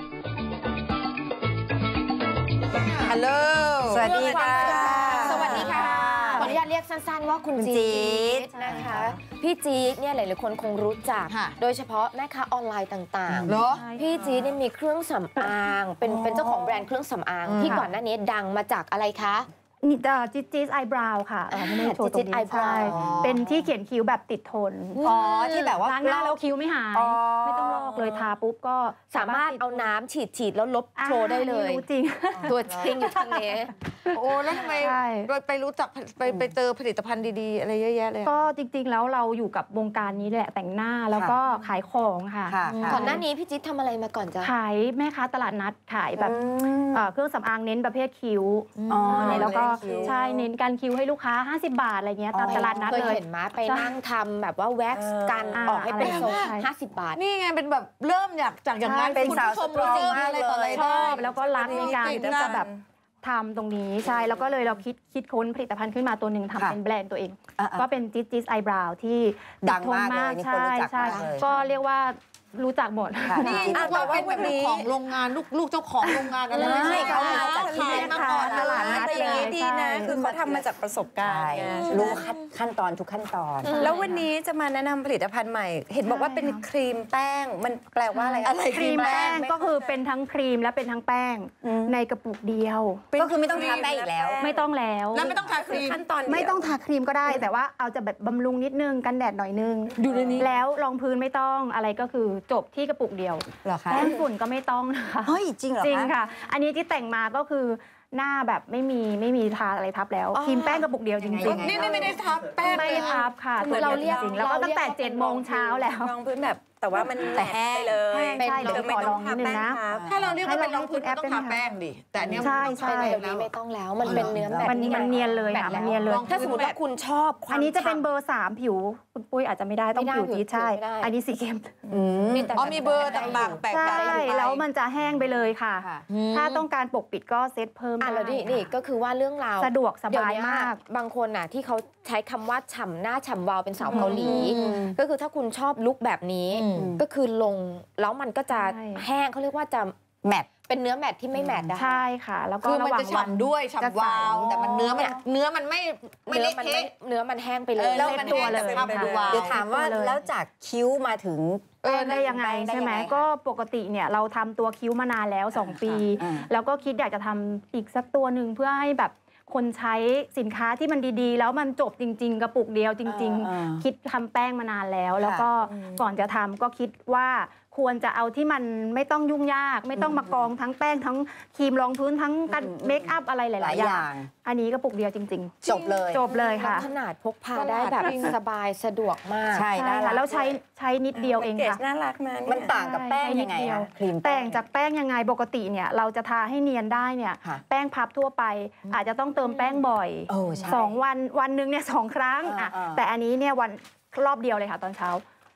ฮัลโหลสวัสดีค่ะสวัสดีค่ะ ขออนุญาตเรียกสั้นๆว่าคุณคุณจี๊จี๊ดนะคะ พี่จี๊ดเนี่ยหลายๆคนคงรู้จักค่ะโดยเฉพาะแม่ค้าออนไลน์ต่างเหรอๆ พี่จี๊ดเนี่ยมีเครื่องสำอาง เป็นเป็นเจ้าของแบรนด์เครื่องสำอาง ที่ก่อนหน้านี้ดังมาจากอะไรคะนี่จิ๊ดจิ๊ดไอบราวค่ะเออไม่ได้โชว์ตรงจิ๊ดนี้ eyebrow ใช่เป็นที่เขียนคิ้วแบบติดทนอ๋อที่แบบว่าล้างหน้าแล้วคิ้วไม่หายอ๋อไม่ต้องลอกเลยทาปุ๊บก็สามารถเอาน้ำฉีดฉีดๆแล้วลบอ่าโชว์ได้เลยนี่รู้จริงตัวจริงอยู่ทางนี้โอ้แล้วทำไมใช่ไปรู้จักไปไปเจอผลิตภัณฑ์ดีๆ อะไรเยอะแยะเลยอะก็จริงๆแล้วเราอยู่กับวงการนี้แหละแต่งหน้าแล้วก็ขายของค่ะค่ะค่ะก่อนหน้านี้พี่จี๊ดทำอะไรมาก่อนจ๊ะขายแม่ค้าตลาดนัดขายแบบเอ่อเครื่องสำอางเน้นประเภทคิ้วอ๋อใช่แล้วก็เน้นคิ้วใช่เน้นการคิ้วให้ลูกค้าห้าสิบบาทอะไรเงี้ยตามตลาดนัดเคยเลยเห็นมาไปนั่งทำแบบว่าแว็กซ์กันอ่าออกให้เป็นทรงใช่ห้าสิบบาทนี่ไงเป็นแบบเริ่มอยากจากอย่างนั้นใช่เป็นคุณสาวผู้ชมสตรองเริ่มมากอะไรต่ออะไรเลยชได้อบแล้วก็รักในการเก่งที่นะจะแบบทำตรงนี้ใช่แล้วก็เลยเราคิดคิดค้นผลิตภัณฑ์ขึ้นมาตัวหนึ่งทำค่ะเป็นแบรนด์ตัวเองอ่ะๆก็เป็นจิ๊ดจิ๊ดไอบราวที่ดังมากเลยนี่คนใช่รู้จักใช่มากเลยก็เรียกว่ารู้จักหมดค่ะนี่อ่ะแต่แต่ว่าว่าเป็นวันนี้ของโรงงานลูกลูกเจ้าของโรงงานอะไรไม่ใช่เขามาจากที่ขายมาก่อนตลาดนัดแต่อย่างนี้ดีนะใช่คือเขาทำมาจากประสบการณ์ใช่ไงรู้ขั้นขั้นตอนทุกขั้นตอนแล้ววันนี้จะมาแนะนำผลิตภัณฑ์ใหม่ เห็นบอกว่าเป็นครีมแป้ง มันแปลว่าอะไรคะอะไรครีมแป้งก็คือเป็นทั้งครีมและเป็นทั้งแป้งในกระปุกเดียวก็คือไม่ต้องทาแป้งอีกแล้วไม่ต้องแล้วแล้วไม่ต้องทาครีมขั้นตอนเดียวไม่ต้องทาครีมก็ได้ แต่ว่าเอาจะแบบบำรุงนิดนึงกันแดดหน่อยนึงอยู่ในนี้แล้วรองพื้นไม่ต้องอะไรก็คือจบที่กระปุกเดียวเหรอคะแป้งฝุ่นก็ไม่ต้องนะคะเฮ้ยจริงเหรอจริงคะค่ะ อันนี้ที่แต่งมาก็คือหน้าแบบไม่มีไม่มีทาอะไรทับแล้วครีมแป้งกระปุกเดียวจริงยังไงนี่นี่ไม่ได้ทับแป้งๆไม่เลยทับค่ะเหมือนตัวเราเรียกจริงๆแล้วก็ตั้งแต่เราเรียกว่าเจ็ดโมงเช้าแล้วรองพื้นแบบแต่ว่ามันแต่แห้งไปเลยแห้งใช่เดี๋ยวคือไม่ขอต้ลออง งนิดนึงนะทาแป้ครับถ้าเราเรียกว่าเป็นรองพื้นให้ก็เราต้องให้ทาแป้งดิแต่อันเนี้ยใช่มันใช่ต้องเดี๋ยวแล้นี้วไม่ต้องแล้ว มันเป็นเนื้อแบบมันมันเนียนเลยค่ะมันเนียนเลยถ้าสมมติว่าคุณชอบความอันนี้จะเป็นฉ่ำเบอร์สามผิวคุณปุ้ยอาจจะไม่ได้ต้องไม่ได้ผิวจี๊ดใช่ผิวไม่ได้อันนี้สีเข้มมีแต่อ๋อมีเบอร์ต่างๆแตกใช่ต่างกันไปแล้วมันจะแห้งไปเลยค่ะค่ะถ้าต้องการปกปิดก็เซตเพิ่มอ่ะแล้วนี่ได้นี่ก็คือว่าเรื่องราวสะดวกสบายมากเดี๋วนี้บางคนน่ะที่เขาใช้คำว่าฉ่ำหน้าฉ่ำวาวเป็นสาวเกาหลี ก็คือถ้าคุณชอบลุคแบบนี้อืมก็คือลงแล้วมันก็จะใช่แห้งเขาเรียกว่าจะแมทเป็นเนื้อแมทที่ไม่แมทได้ใช่ค่ะ แล้วก็คือมันระหว่างจะวันฉ่ำด้วยจะฉ่ำวาวใสแต่มันเนื้อมันเนื้อมันไม่ไม่เนื้อเละมันไม่เทะเนื้อมันแห้งไปเลเอย อแล้วเซ็มันตตัวแห้งเลยแต่ภาพมันดูวาวเดี๋ยวถามว่าเลยแล้วจากคิ้วมาถึงแป้งได้ยังไงได้ใช่ไหมยังไงก็ปกติเนี่ยเราทำตัวคิ้วมานานแล้ว สอง ปีอ่าแล้วก็คิดอยากจะทำอีกสักตัวหนึ่งเพื่อให้แบบคนใช้สินค้าที่มันดีๆ แล้วมันจบจริง ๆ กระปุกเดียวจริงอ่าๆ คิดทำแป้งมานานแล้ว แล้วก็ก่อนจะทำก็คิดว่าควรจะเอาที่มันไม่ต้องยุ่งยาก ไม่ต้องมากองทั้งแป้งทั้งครีมรองพื้นทั้งกันเมคอัพอะไรหหลาลาย ยๆออย่างย่างอันนี้กระปุกเดียวจริงจบเลยๆ จบเลยค่ะขนาดพกพาได้แบบสบายสะดวกมากใช่ใช่น่ารัค่ะกแล้วใช้ใช้นิดเดียวเองแพ็กเกจค่ะน่ารักนะมันต่างกับแป้งยังไงอะครีมแป้แต่งงจากแป้งยังไงปกติเนี่ยเราจะทาให้เนียนได้เนี่ยค่ะแป้งพับทั่วไป อาจจะต้องเติมแป้งบ่อยโอ้ใช่สองวันวันหนึ่งเนี่ยสองครั้งอ่าอ่ะอ่าแต่อันนี้เนี่ยวันรอบเดียวเลยค่ะตอนเช้า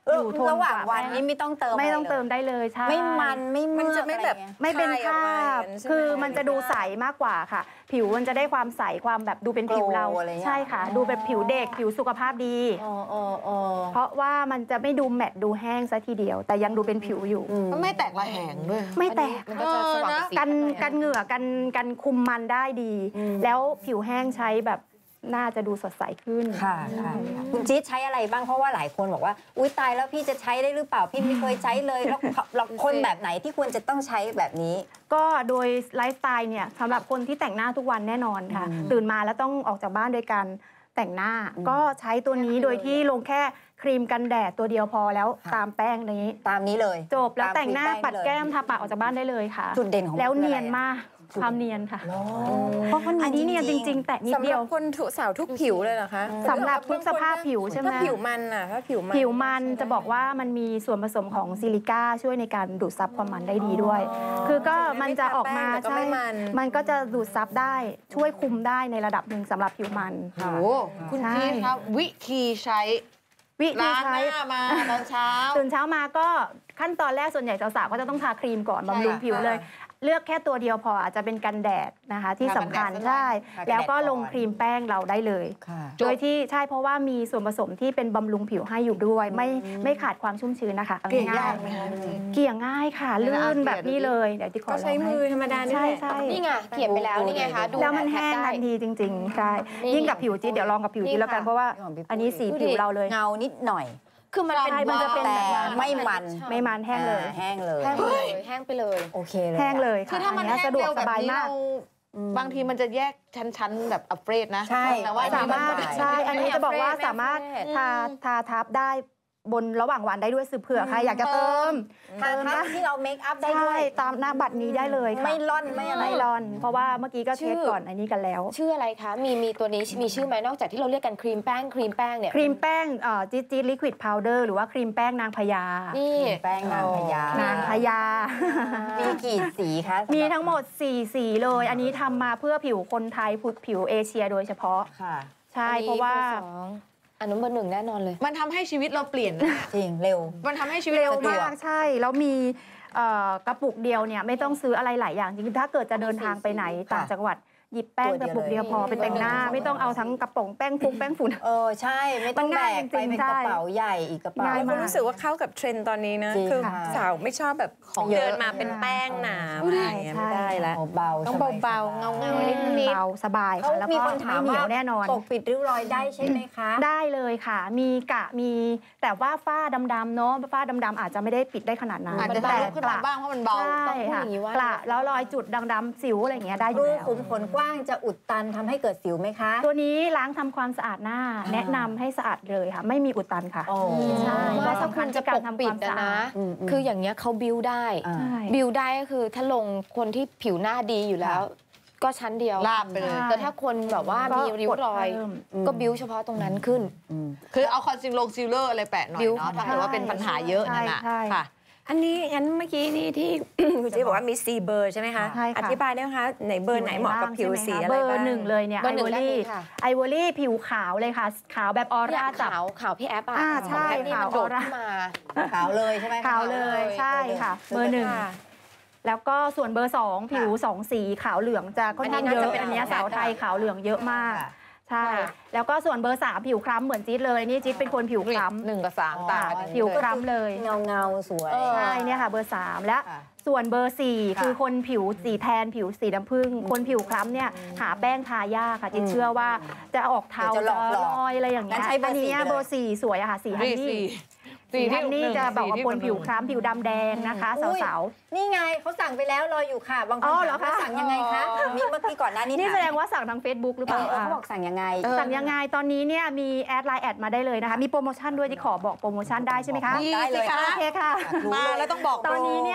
อยู่ระหว่างวันนี้ไม่ต้องเติมไม่ต้องเติมได้เลยใช่ไม่มันไม่มันจะไม่แบบไม่เป็นคราบคือมันจะดูใสมากกว่าค่ะ ผิวมันจะได้ความใสความแบบดูเป็นผิวเราใช่ค่ะดูแบบผิวเด็กผิวสุขภาพดีเพราะว่ามันจะไม่ดูแมตต์ดูแห้งซะทีเดียวแต่ยังดูเป็นผิวอยู่ไม่แตกระแหงด้วยไม่แตกมันก็จะสว่างกันกันเหงื่อกันกันคุมมันได้ดี แล้วผิวแห้งใช้แบบน่าจะดูสดใสขึ้นค่ะคุณจี๊ดใช้อะไรบ้างเพราะว่าหลายคนบอกว่าอุ๊ยตายแล้วพี่จะใช้ได้หรือเปล่าพี่ไม่เคยใช้เลยแล้วเราคนแบบไหนที่ควรจะต้องใช้แบบนี้ก็โดยไลฟ์สไตล์เนี่ยสำหรับคนที่แต่งหน้าทุกวันแน่นอนค่ะตื่นมาแล้วต้องออกจากบ้านโดยการแต่งหน้าก็ใช้ตัวนี้โดยที่ลงแค่ครีมกันแดดตัวเดียวพอแล้วตามแป้งนี้ตามนี้เลยจบแล้วแต่งหน้าปัดแก้มทาปากออกจากบ้านได้เลยค่ะจุดเด่นของแล้วเนียนมากความเนียนค่ะเพราะอันนี้เนียนจริงๆแต่นิดเดียวสำหรับคนสาวทุกผิวเลยเหรอคะสำหรับทุกสภาพผิวใช่ไหมถ้าผิวมันอ่ะถ้าผิวมันผิวมันจะบอกว่ามันมีส่วนผสมของซิลิก้าช่วยในการดูดซับความมันได้ดีด้วยคือก็มันจะออกมาใช่มันก็จะดูดซับได้ช่วยคุมได้ในระดับหนึ่งสำหรับผิวมันโอ้คุณพี่ครับวิธีใช้วิธีใช้มาตอนเช้าตื่นเช้ามาก็ขั้นตอนแรกส่วนใหญ่สาวๆก็จะต้องทาครีมก่อนบำรุงผิวเลยเลือกแค่ตัวเดียวพออาจจะเป็นกันแดดนะคะที่สำคัญใช่แล้วก็ลงครีมแป้งเราได้เลยโดยที่ใช่เพราะว่ามีส่วนผสมที่เป็นบำรุงผิวให้อยู่ด้วยไม่ไม่ขาดความชุ่มชื้นนะคะเกลี่ยง่ายไหมคะเกลี่ยง่ายค่ะลื่นแบบนี้เลยเดี๋ยวที่ขอใช้มือธรรมดาใช่ใช่นี่ไงเกลี่ยไปแล้วนี่ไงคะดูแล้วมันแห้งทันทีจริงๆใช่ยิ่งกับผิวจี๊ดเดี๋ยวลองกับผิวจี๊ดแล้วกันเพราะว่าอันนี้สีผิวเราเลยเงานิดหน่อยคือมันเป็นมันจะเป็นแบบไม่มันไม่มันแห้งเลยแห้งเลยแห้งเลยแห้งไปเลยโอเคเลยแห้งเลยคือถ้ามันสะดวกสบายมากบางทีมันจะแยกชั้นๆแบบอัปเกรดนะใช่แต่ว่าสามารถใช่อันนี้จะบอกว่าสามารถทาทาทับได้บนระหว่างวันได้ด้วยสืบเผื่อใครอยากจะเติมเติมนะที่เราเมคอัพได้ด้วยตามหน้าบัตรนี้ได้เลยไม่ร่อนไม่อะไรไม่ร่อนเพราะว่าเมื่อกี้ก็เทสก่อนอันนี้กันแล้วชื่ออะไรคะมีมีตัวนี้มีชื่อไหมนอกจากที่เราเรียกกันครีมแป้งครีมแป้งเนี่ยครีมแป้งเอ่อจี๊ดจี๊ดลิควิดพาวเดอร์หรือว่าครีมแป้งนางพญานี่แป้งนางพญานางพญามีกี่สีคะมีทั้งหมดสี่สีเลยอันนี้ทำมาเพื่อผิวคนไทยผิวเอเชียโดยเฉพาะค่ะใช่เพราะว่าอันนั้นเบอร์หนึ่งแน่นอนเลยมันทำให้ชีวิตเราเปลี่ยนจริงเร็วมันทำให้ชีวิตเร็วมากใช่แล้วมีกระปุกเดียวเนี่ยไม่ต้องซื้ออะไรหลายอย่างจริงถ้าเกิดจะเดินทางไปไหนต่างจังหวัดหยิบแป้งกระปุกเดียวพอไปแต่งหน้าไม่ต้องเอาทั้งกระป๋องแป้งฟุ้งแป้งฝุ่นเออใช่ไม่ต้องแบกไปเป็นกระเป๋าใหญ่อีกกระเป๋าก็รู้สึกว่าเข้ากับเทรนด์ตอนนี้นะคือสาวไม่ชอบแบบของเดินมาเป็นแป้งหนาอะไรไม่ได้แล้วเบาต้องเบาๆเงาๆนิดๆเบาสบายแล้วก็ไม่เหนียวแน่นอนปกปิดริ้วรอยได้ใช่ไหมคะได้เลยค่ะมีกะมีแต่ว่าฝ้าดำๆเนาะฝ้าดำๆอาจจะไม่ได้ปิดได้ขนาดนั้นอาจจะแต่ขึ้นมาบ้างเพราะมันเบาใช่ค่ะกระแล้วรอยจุดดำๆสิวอะไรอย่างเงี้ยได้อยู่แล้วรูขุมขนกว้างจะอุดตันทำให้เกิดสิวไหมคะตัวนี้ล้างทำความสะอาดหน้าแนะนำให้สะอาดเลยค่ะไม่มีอุดตันค่ะใช่เพราะถ้าคุณจะปกปิดนะคืออย่างเงี้ยเขาบิวได้บิวได้ก็คือถ้าลงคนที่ผิวหน้าดีอยู่แล้วก็ชั้นเดียวลาบไปเลยแต่ถ้าคนแบบว่ามีริ้วรอยก็บิวเฉพาะตรงนั้นขึ้นคือเอาคอนซีลลงซีลเลอร์อะไรแปะหน่อยเนาะถ้าเกิดว่าเป็นปัญหาเยอะนั่นน่ะค่ะอันนี้งั้นเมื่อกี้นี่ที่คุณจีบอกว่ามีสี่เบอร์ใช่ไหมคะอธิบายได้ไหมคะไหนเบอร์ไหนเหมาะกับผิวสีอะไรบ้างเบอร์หนึ่งเลยเนี่ยไอวอรี่ไอวอรี่ผิวขาวเลยค่ะขาวแบบออร่าจับขาวขาวพี่แอปอ่ะใช่ขาวออร่าขาวเลยใช่ไหมขาวเลยใช่ค่ะเบอร์หนึ่งแล้วก็ส่วนเบอร์สองผิวสองสีขาวเหลืองจะค่อนข้างเยอะอันนี้สาวไทยขาวเหลืองเยอะมากใช่แล้วก็ส่วนเบอร์สามผิวคล้ำเหมือนจี๊ดเลยนี่จี๊ดเป็นคนผิวคล้ำหนึ่งกับสามตาผิวคล้ำเลยเงาเงาสวยใช่เนี่ยค่ะเบอร์สามและส่วนเบอร์สี่คือคนผิวสีแทนผิวสีน้ำผึ้งคนผิวคล้ำเนี่ยหาแป้งทายากค่ะจิ๊ดเชื่อว่าจะออกเทาจะลอยอะไรอย่างเงี้ยอันนี้เบอร์สี่สวยอะค่ะสีฮันนี่สีฮันนี่จะบอกว่าคนผิวคล้ำผิวดำแดงนะคะสาวๆนี่ไงเขาสั่งไปแล้วรออยู่ค่ะบางคนถามว่าสั่งยังไงคะมีเมื่อกี้ก่อนหน้านี้นี่แสดงว่าสั่งทาง Facebook หรือเปล่าเขาบอกสั่งยังไงสั่งยังไงตอนนี้เนี่ยมีแอดไลน์แอดมาได้เลยนะคะมีโปรโมชั่นด้วยที่ขอบอกโปรโมชั่นได้ใช่ไหมคะได้เลยโอเคค่ะมาแล้วต้องบอกตอนนี้เนี่ย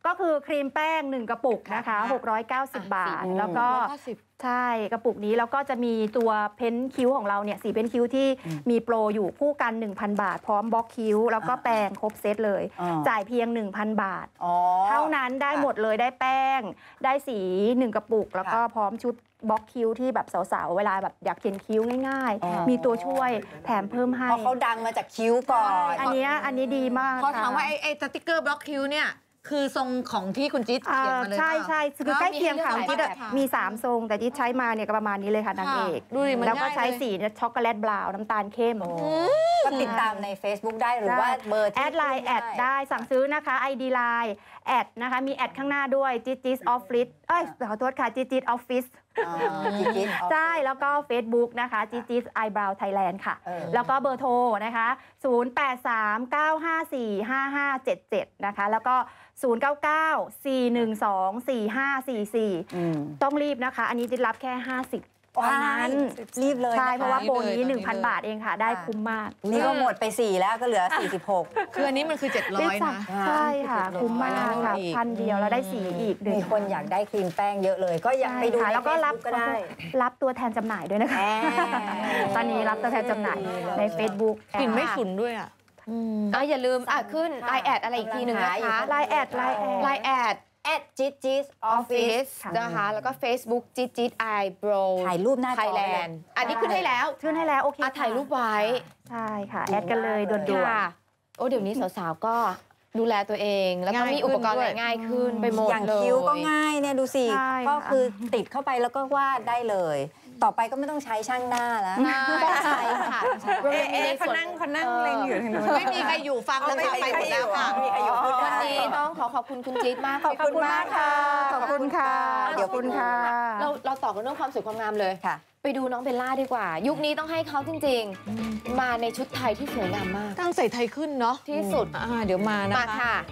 ก็คือครีมแป้งหนึ่งกระปุกนะคะหกร้อยเก้าสิบบาทแล้วก็ใช่กระปุกนี้แล้วก็จะมีตัวเพ้นคิ้วของเราเนี่ยสีเพ้นคิ้วที่มีโปรอยู่คู่กัน หนึ่งพัน บาท พร้อมบล็อกคิ้วแล้วก็แปรงครบเซตเลยจ่ายเพียง หนึ่งพัน บาทเท่านั้นได้หมดเลยได้แป้งได้สีหนึ่งกระปุกแล้วก็พร้อมชุดบล็อกคิ้วที่แบบสาวๆเวลาแบบอยากเขียนคิ้วง่ายๆมีตัวช่วยแถมเพิ่มให้เพราะเขาดังมาจากคิ้วก่อนอันนี้อันนี้ดีมากพอถามว่าไอ้ไอ้สติ๊กเกอร์บล็อกคิ้วเนี่ยคือทรงของที่คุณจิ๊ดเขียนมาเลยใช่ใช่คือใกล้เคียงค่ะจิ๊ดมีสามทรงแต่จิ๊ดใช้มาเนี่ยก็ประมาณนี้เลยค่ะนางเอกแล้วก็ใช้สีเนี่ยช็อกโกแลตบราวน์น้ำตาลเข้มก็ติดตามใน Facebook ได้หรือว่าเบอร์แอดไลน์แอดได้สั่งซื้อนะคะ ไอ ดี ไลน์แอดนะคะมีแอดข้างหน้าด้วยจิ๊ดจิ๊ดออฟฟิศเอ้ยขอโทษค่ะจิ๊ดจิ๊ดออฟฟิศใช่แล้วก็ Facebook นะคะจิ๊ดจิ๊ดไอบราวไทยแลนด์ค่ะแล้วก็เบอร์โทรนะคะศูนย์ แปด สาม เก้า ห้า สี่ ห้า ห้า เจ็ด เจ็ดนะคะแล้วก็ศูนย์ เก้า เก้า สี่ หนึ่ง สอง สี่ ห้า สี่ สี่ต้องรีบนะคะอันนี้จิ๊ดรับแค่ห้าสิบตอนนั้นรีบเลยใช่เพราะว่าโปรนี้ หนึ่งพัน บาทเองค่ะได้คุ้มมากนี่ก็หมดไปสี่แล้วก็เหลือสี่สิบหกคืออันนี้มันคือเจ็ดร้อยนะใช่ค่ะคุ้มมากค่ะพันเดียวแล้วได้สีอีกมีคนอยากได้ครีมแป้งเยอะเลยก็อยากไปดูแล้วก็รับก็ได้รับตัวแทนจำหน่ายด้วยนะคะตอนนี้รับตัวแทนจำหน่ายใน Facebook กลิ่นไม่ฉุนด้วยอ่ะอ่ะอย่าลืมอ่ะขึ้นไลน์แอดอะไรอีกทีหนึ่งนะคะไลน์แอดไลน์แอดไลน์แอดแอดจิ๊ดจิ๊ดออฟฟิศนะคะแล้วก็ Facebook จิ๊ดจิ๊ดไอบรว์ถ่ายรูปหน้าจอไทยแลนด์อันนี้ขึ้นให้แล้วขึ้นให้แล้วโอเคถ่ายรูปไว้ใช่ค่ะแอดกันเลยด่วนๆโอ้เดี๋ยวนี้สาวๆก็ดูแลตัวเองแล้วก็มีอุปกรณ์ง่ายขึ้นไปหมดเลยอย่างคิ้วก็ง่ายเนี่ยดูสิก็คือติดเข้าไปแล้วก็วาดได้เลยต่อไปก็ไม่ต้องใช้ช่างหน้าแล้วต้องใช้ค่ะเอ๊ะเขานั่งเขานั่งเล็งอยู่ทางนู้นไม่มีใครอยู่ฟังแล้วค่ะไปหมดแล้วค่ะวันนี้ต้องขอขอบคุณคุณจิ๊ดมากขอบคุณมากค่ะขอบคุณค่ะเดี๋ยวคุณค่ะเราเราต่อกันเรื่องความสวยความงามเลยค่ะไปดูน้องเบลล่าดีกว่ายุคนี้ต้องให้เขาจริงๆมาในชุดไทยที่สวยงามมากตั้งใส่ไทยขึ้นเนาะที่สุดเดี๋ยวมานะคะมาค่ะ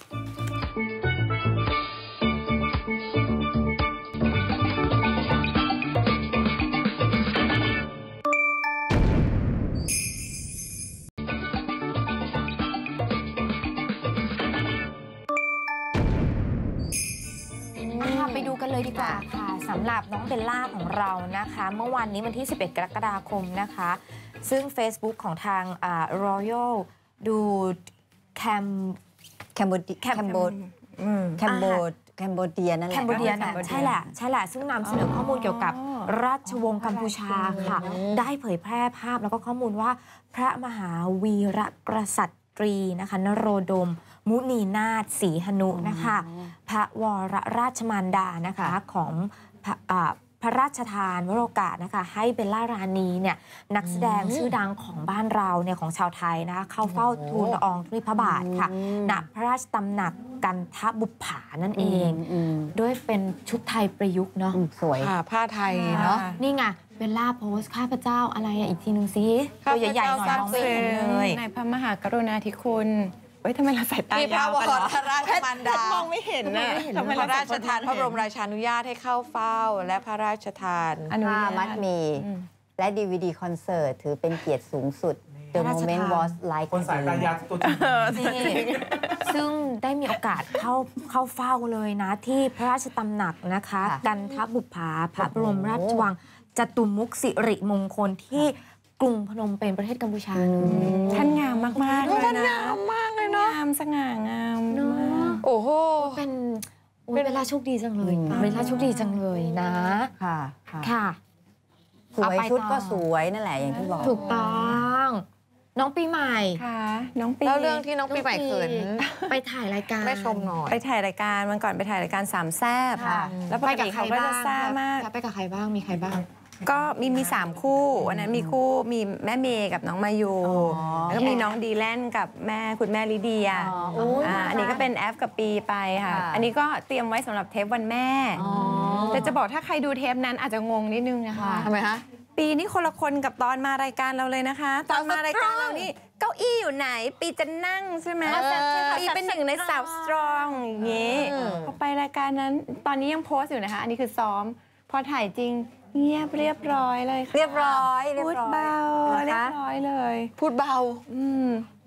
ไปดูกันเลยดีกว่าค่ะสำหรับน้องเบลล่าของเรานะคะเมื่อวันนี้วันที่สิบเอ็ดกรกฎาคมนะคะซึ่ง Facebook ของทางอ่า Royal ดูแคมแคมโบดแคมโบดแคมโบดแคมโบเดียนั่นแหละแคมโบเดียนะใช่แหละใช่แหละซึ่งนำเสนอข้อมูลเกี่ยวกับราชวงศ์กัมพูชาค่ะได้เผยแพร่ภาพแล้วก็ข้อมูลว่าพระมหาวีรกษัตรีนะคะนโรดมมุนีนาถศรีหนุนะคะพระวรราชมารดานะคะของพระราชทานวโรกาสนะคะให้เบลล่ารานีเนี่ยนักแสดงชื่อดังของบ้านเราเนี่ยของชาวไทยนะคะเข้าเฝ้าทูลละอองธุลีพระบาทค่ะณพระราชตำหนักกันทบุปผานั่นเองด้วยเป็นชุดไทยประยุกต์เนาะสวยผ้าไทยเนาะนี่ไงเบลล่าโพสข้าพเจ้าอะไรอ่ะอีกทีนึงสิตัวใหญ่ๆหน่อยมองไม่เห็นเลยในพระมหากรุณาธิคุณเฮ้ยทำไมเราใส่ตายาวกันเหรอพระราชมารดามองไม่เห็นนะทำไมพระราชทานพระบรมราชานุญาตให้เข้าเฝ้าและพระราชทานผ้ามัดหมี่และ ดี วี ดี คอนเสิร์ตถือเป็นเกียรติสูงสุด The moment was like คนสายตายาวตัวจริงซึ่งได้มีโอกาสเข้าเข้าเฝ้าเลยนะที่พระราชตำหนักนะคะกันทบุปผาพระบรมราชวังจตุมุขสิริมงคลที่กรุงพนมเปญประเทศกัมพูชาท่านงามมากๆเลยนะท่านงามมากเลยเนาะงามสง่างามเนาะโอ้โหเป็นเป็นเวลาโชคดีจังเลยเวลาโชคดีจังเลยนะค่ะค่ะสวยชุดก็สวยนั่นแหละอย่างที่บอกถูกต้องน้องปีใหม่ค่ะน้องปีแล้วเรื่องที่น้องปีใหม่เขินไปถ่ายรายการไม่ชมหน่อยไปถ่ายรายการวันก่อนไปถ่ายรายการสามแซ่บแล้วปกติเขาก็จะซ่ามากไปกับใครบ้างมีใครบ้างก็มีมีสามคู่วันนั้นมีคู่มีแม่เมย์กับน้องมายูแล้วก็มีน้องดีแลนกับแม่คุณแม่ลิเดียอันนี้ก็เป็นแอฟกับปีไปค่ะอันนี้ก็เตรียมไว้สำหรับเทปวันแม่แต่จะบอกถ้าใครดูเทปนั้นอาจจะงงนิดนึงนะคะทำไมคะปีนี้คนละคนกับตอนมารายการเราเลยนะคะตอนมารายการเรานี่เก้าอี้อยู่ไหนปีจะนั่งใช่ไหมปีเป็นหนึ่งในสาวสตรองอย่างนี้พอไปรายการนั้นตอนนี้ยังโพสอยู่นะคะอันนี้คือซ้อมพอถ่ายจริงเงียบเรียบร้อยเลยค่ะเรียบร้อยพูดเบาเรียบร้อยเลยพูดเบาอืม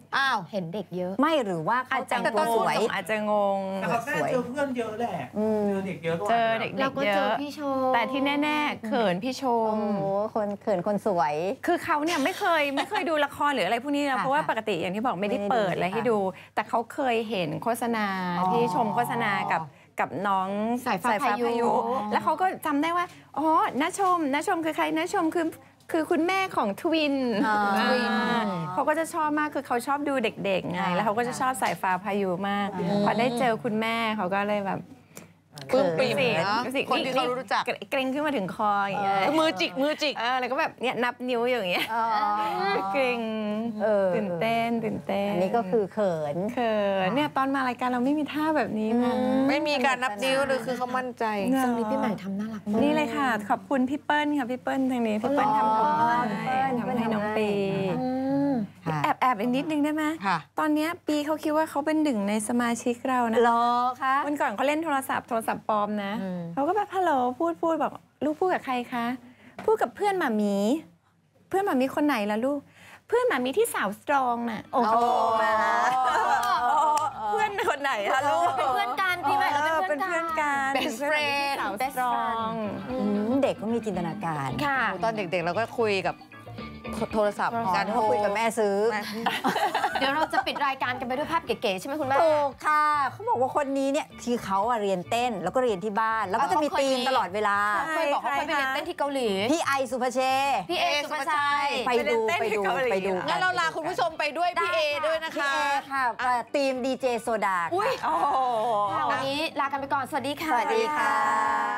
อ้าวเห็นเด็กเยอะไม่หรือว่าเขาแต่งตัวสวยอาจจะงงแต่เขาแค่เจอเพื่อนเยอะแหละเจอเด็กเยอะก็เจอเด็กเราก็เยเจออะพี่ชมแต่ที่แน่ๆเขินพี่ชมโอ้คนเขินคนสวยคือเขาเนี่ยไม่เคยไม่เคยดูละครหรืออะไรพวกนี้นะค่ะเพราะว่าปกติอย่างที่บอกไม่ได้ไม่ได้เปิดดูอะไรให้ค่ะดู แต่เขาเคยเห็นโฆษณาอ๋อที่ชมโฆษณากับกับน้องสายฟ้าพายุแล้วเขาก็จำได้ว่าอ๋อน้าชมน้าชมคือใครน้าชมคือคือคุณแม่ของทวินอ่าอ่าเขาก็จะชอบมากคือเขาชอบดูเด็กๆไงค่ะแล้วเขาก็จะชอบสายฟ้าพายุมากพอได้เจอคุณแม่เขาก็เลยแบบปลื้มปริ่มสินะสิคนที่เขารู้จักเกรงขึ้นมาถึงคออย่างเงี้ยมือจิกมือจิกเออแล้วก็แบบเนี่ยนับนิ้วอย่างเงี้ยอ๋อเกรงเออตื่นเต้นตื่นเต้นอันนี้ก็คือเขินเขินเนี่ยตอนมารายการเราไม่มีท่าแบบนี้นะไม่มีการนับนิ้วเลยคือเขามั่นใจเนอะทรงนี้พี่ใหม่ทำน่ารักมากนี่เลยค่ะ ขอบคุณพี่เปิ้ลค่ะพี่เปิ้ลทางนี้พี่เปิ้ลทำผมอ๋อให้พี่เปิ้ลทำให้น้องปีอืมค่ะแอบแอบอีกนิดนึงได้ไหมค่ะตอนเนี้ยปีเขาคิดว่าเขาเป็นหนึ่งในสมาชิกเรานะเหรอคะวันก่อนเขาเล่นโทรศัพท์โทรศัพท์ปลอมนะเขาก็แบบฮัลโหลพูดพูดบอกลูกพูดกับใครคะพูดกับเพื่อนหมามี เพื่อนหมามีคนไหนล่ะลูก เพื่อนหมามีที่สาวสตรองน่ะโอ้โหมาเพื่อนคนไหนคะลูกเป็นเพื่อนกันพี่ใหม่เราเป็นเพื่อนกันเป็น Best เพื่อนกัน friend สาวส Best ตรองอืมเด็กก็มีจินตนาการค่ะตอนเด็กๆเราก็คุยกับโทรศัพท์อ๋อการนึกโทรว่าคุยกับแม่ซื้อเดี๋ยวเราจะปิดรายการกันไปด้วยภาพเก๋ๆใช่ไหมคุณแม่ถูกค่ะ เขาบอกว่าคนนี้เนี่ยคือเขาอะเรียนเต้นแล้วก็เรียนที่บ้าน แล้วก็จะมีเขาเคยธีมมีตลอดเวลาเคยบอกว่าเคยไปเรียนเต้นที่เกาหลีพี่ไอสุภเชพี่เอสุภาชัยไปดูไปดูไปดูงั้นเราลาคุณผู้ชมไปด้วยพี่เอด้วยนะพี่คะเอค่ะธีมดีเจโซดาอุ้ยโอ้โหค่ะวันนี้ลากันไปก่อน สวัสดีค่ะสวัสดีค่ะ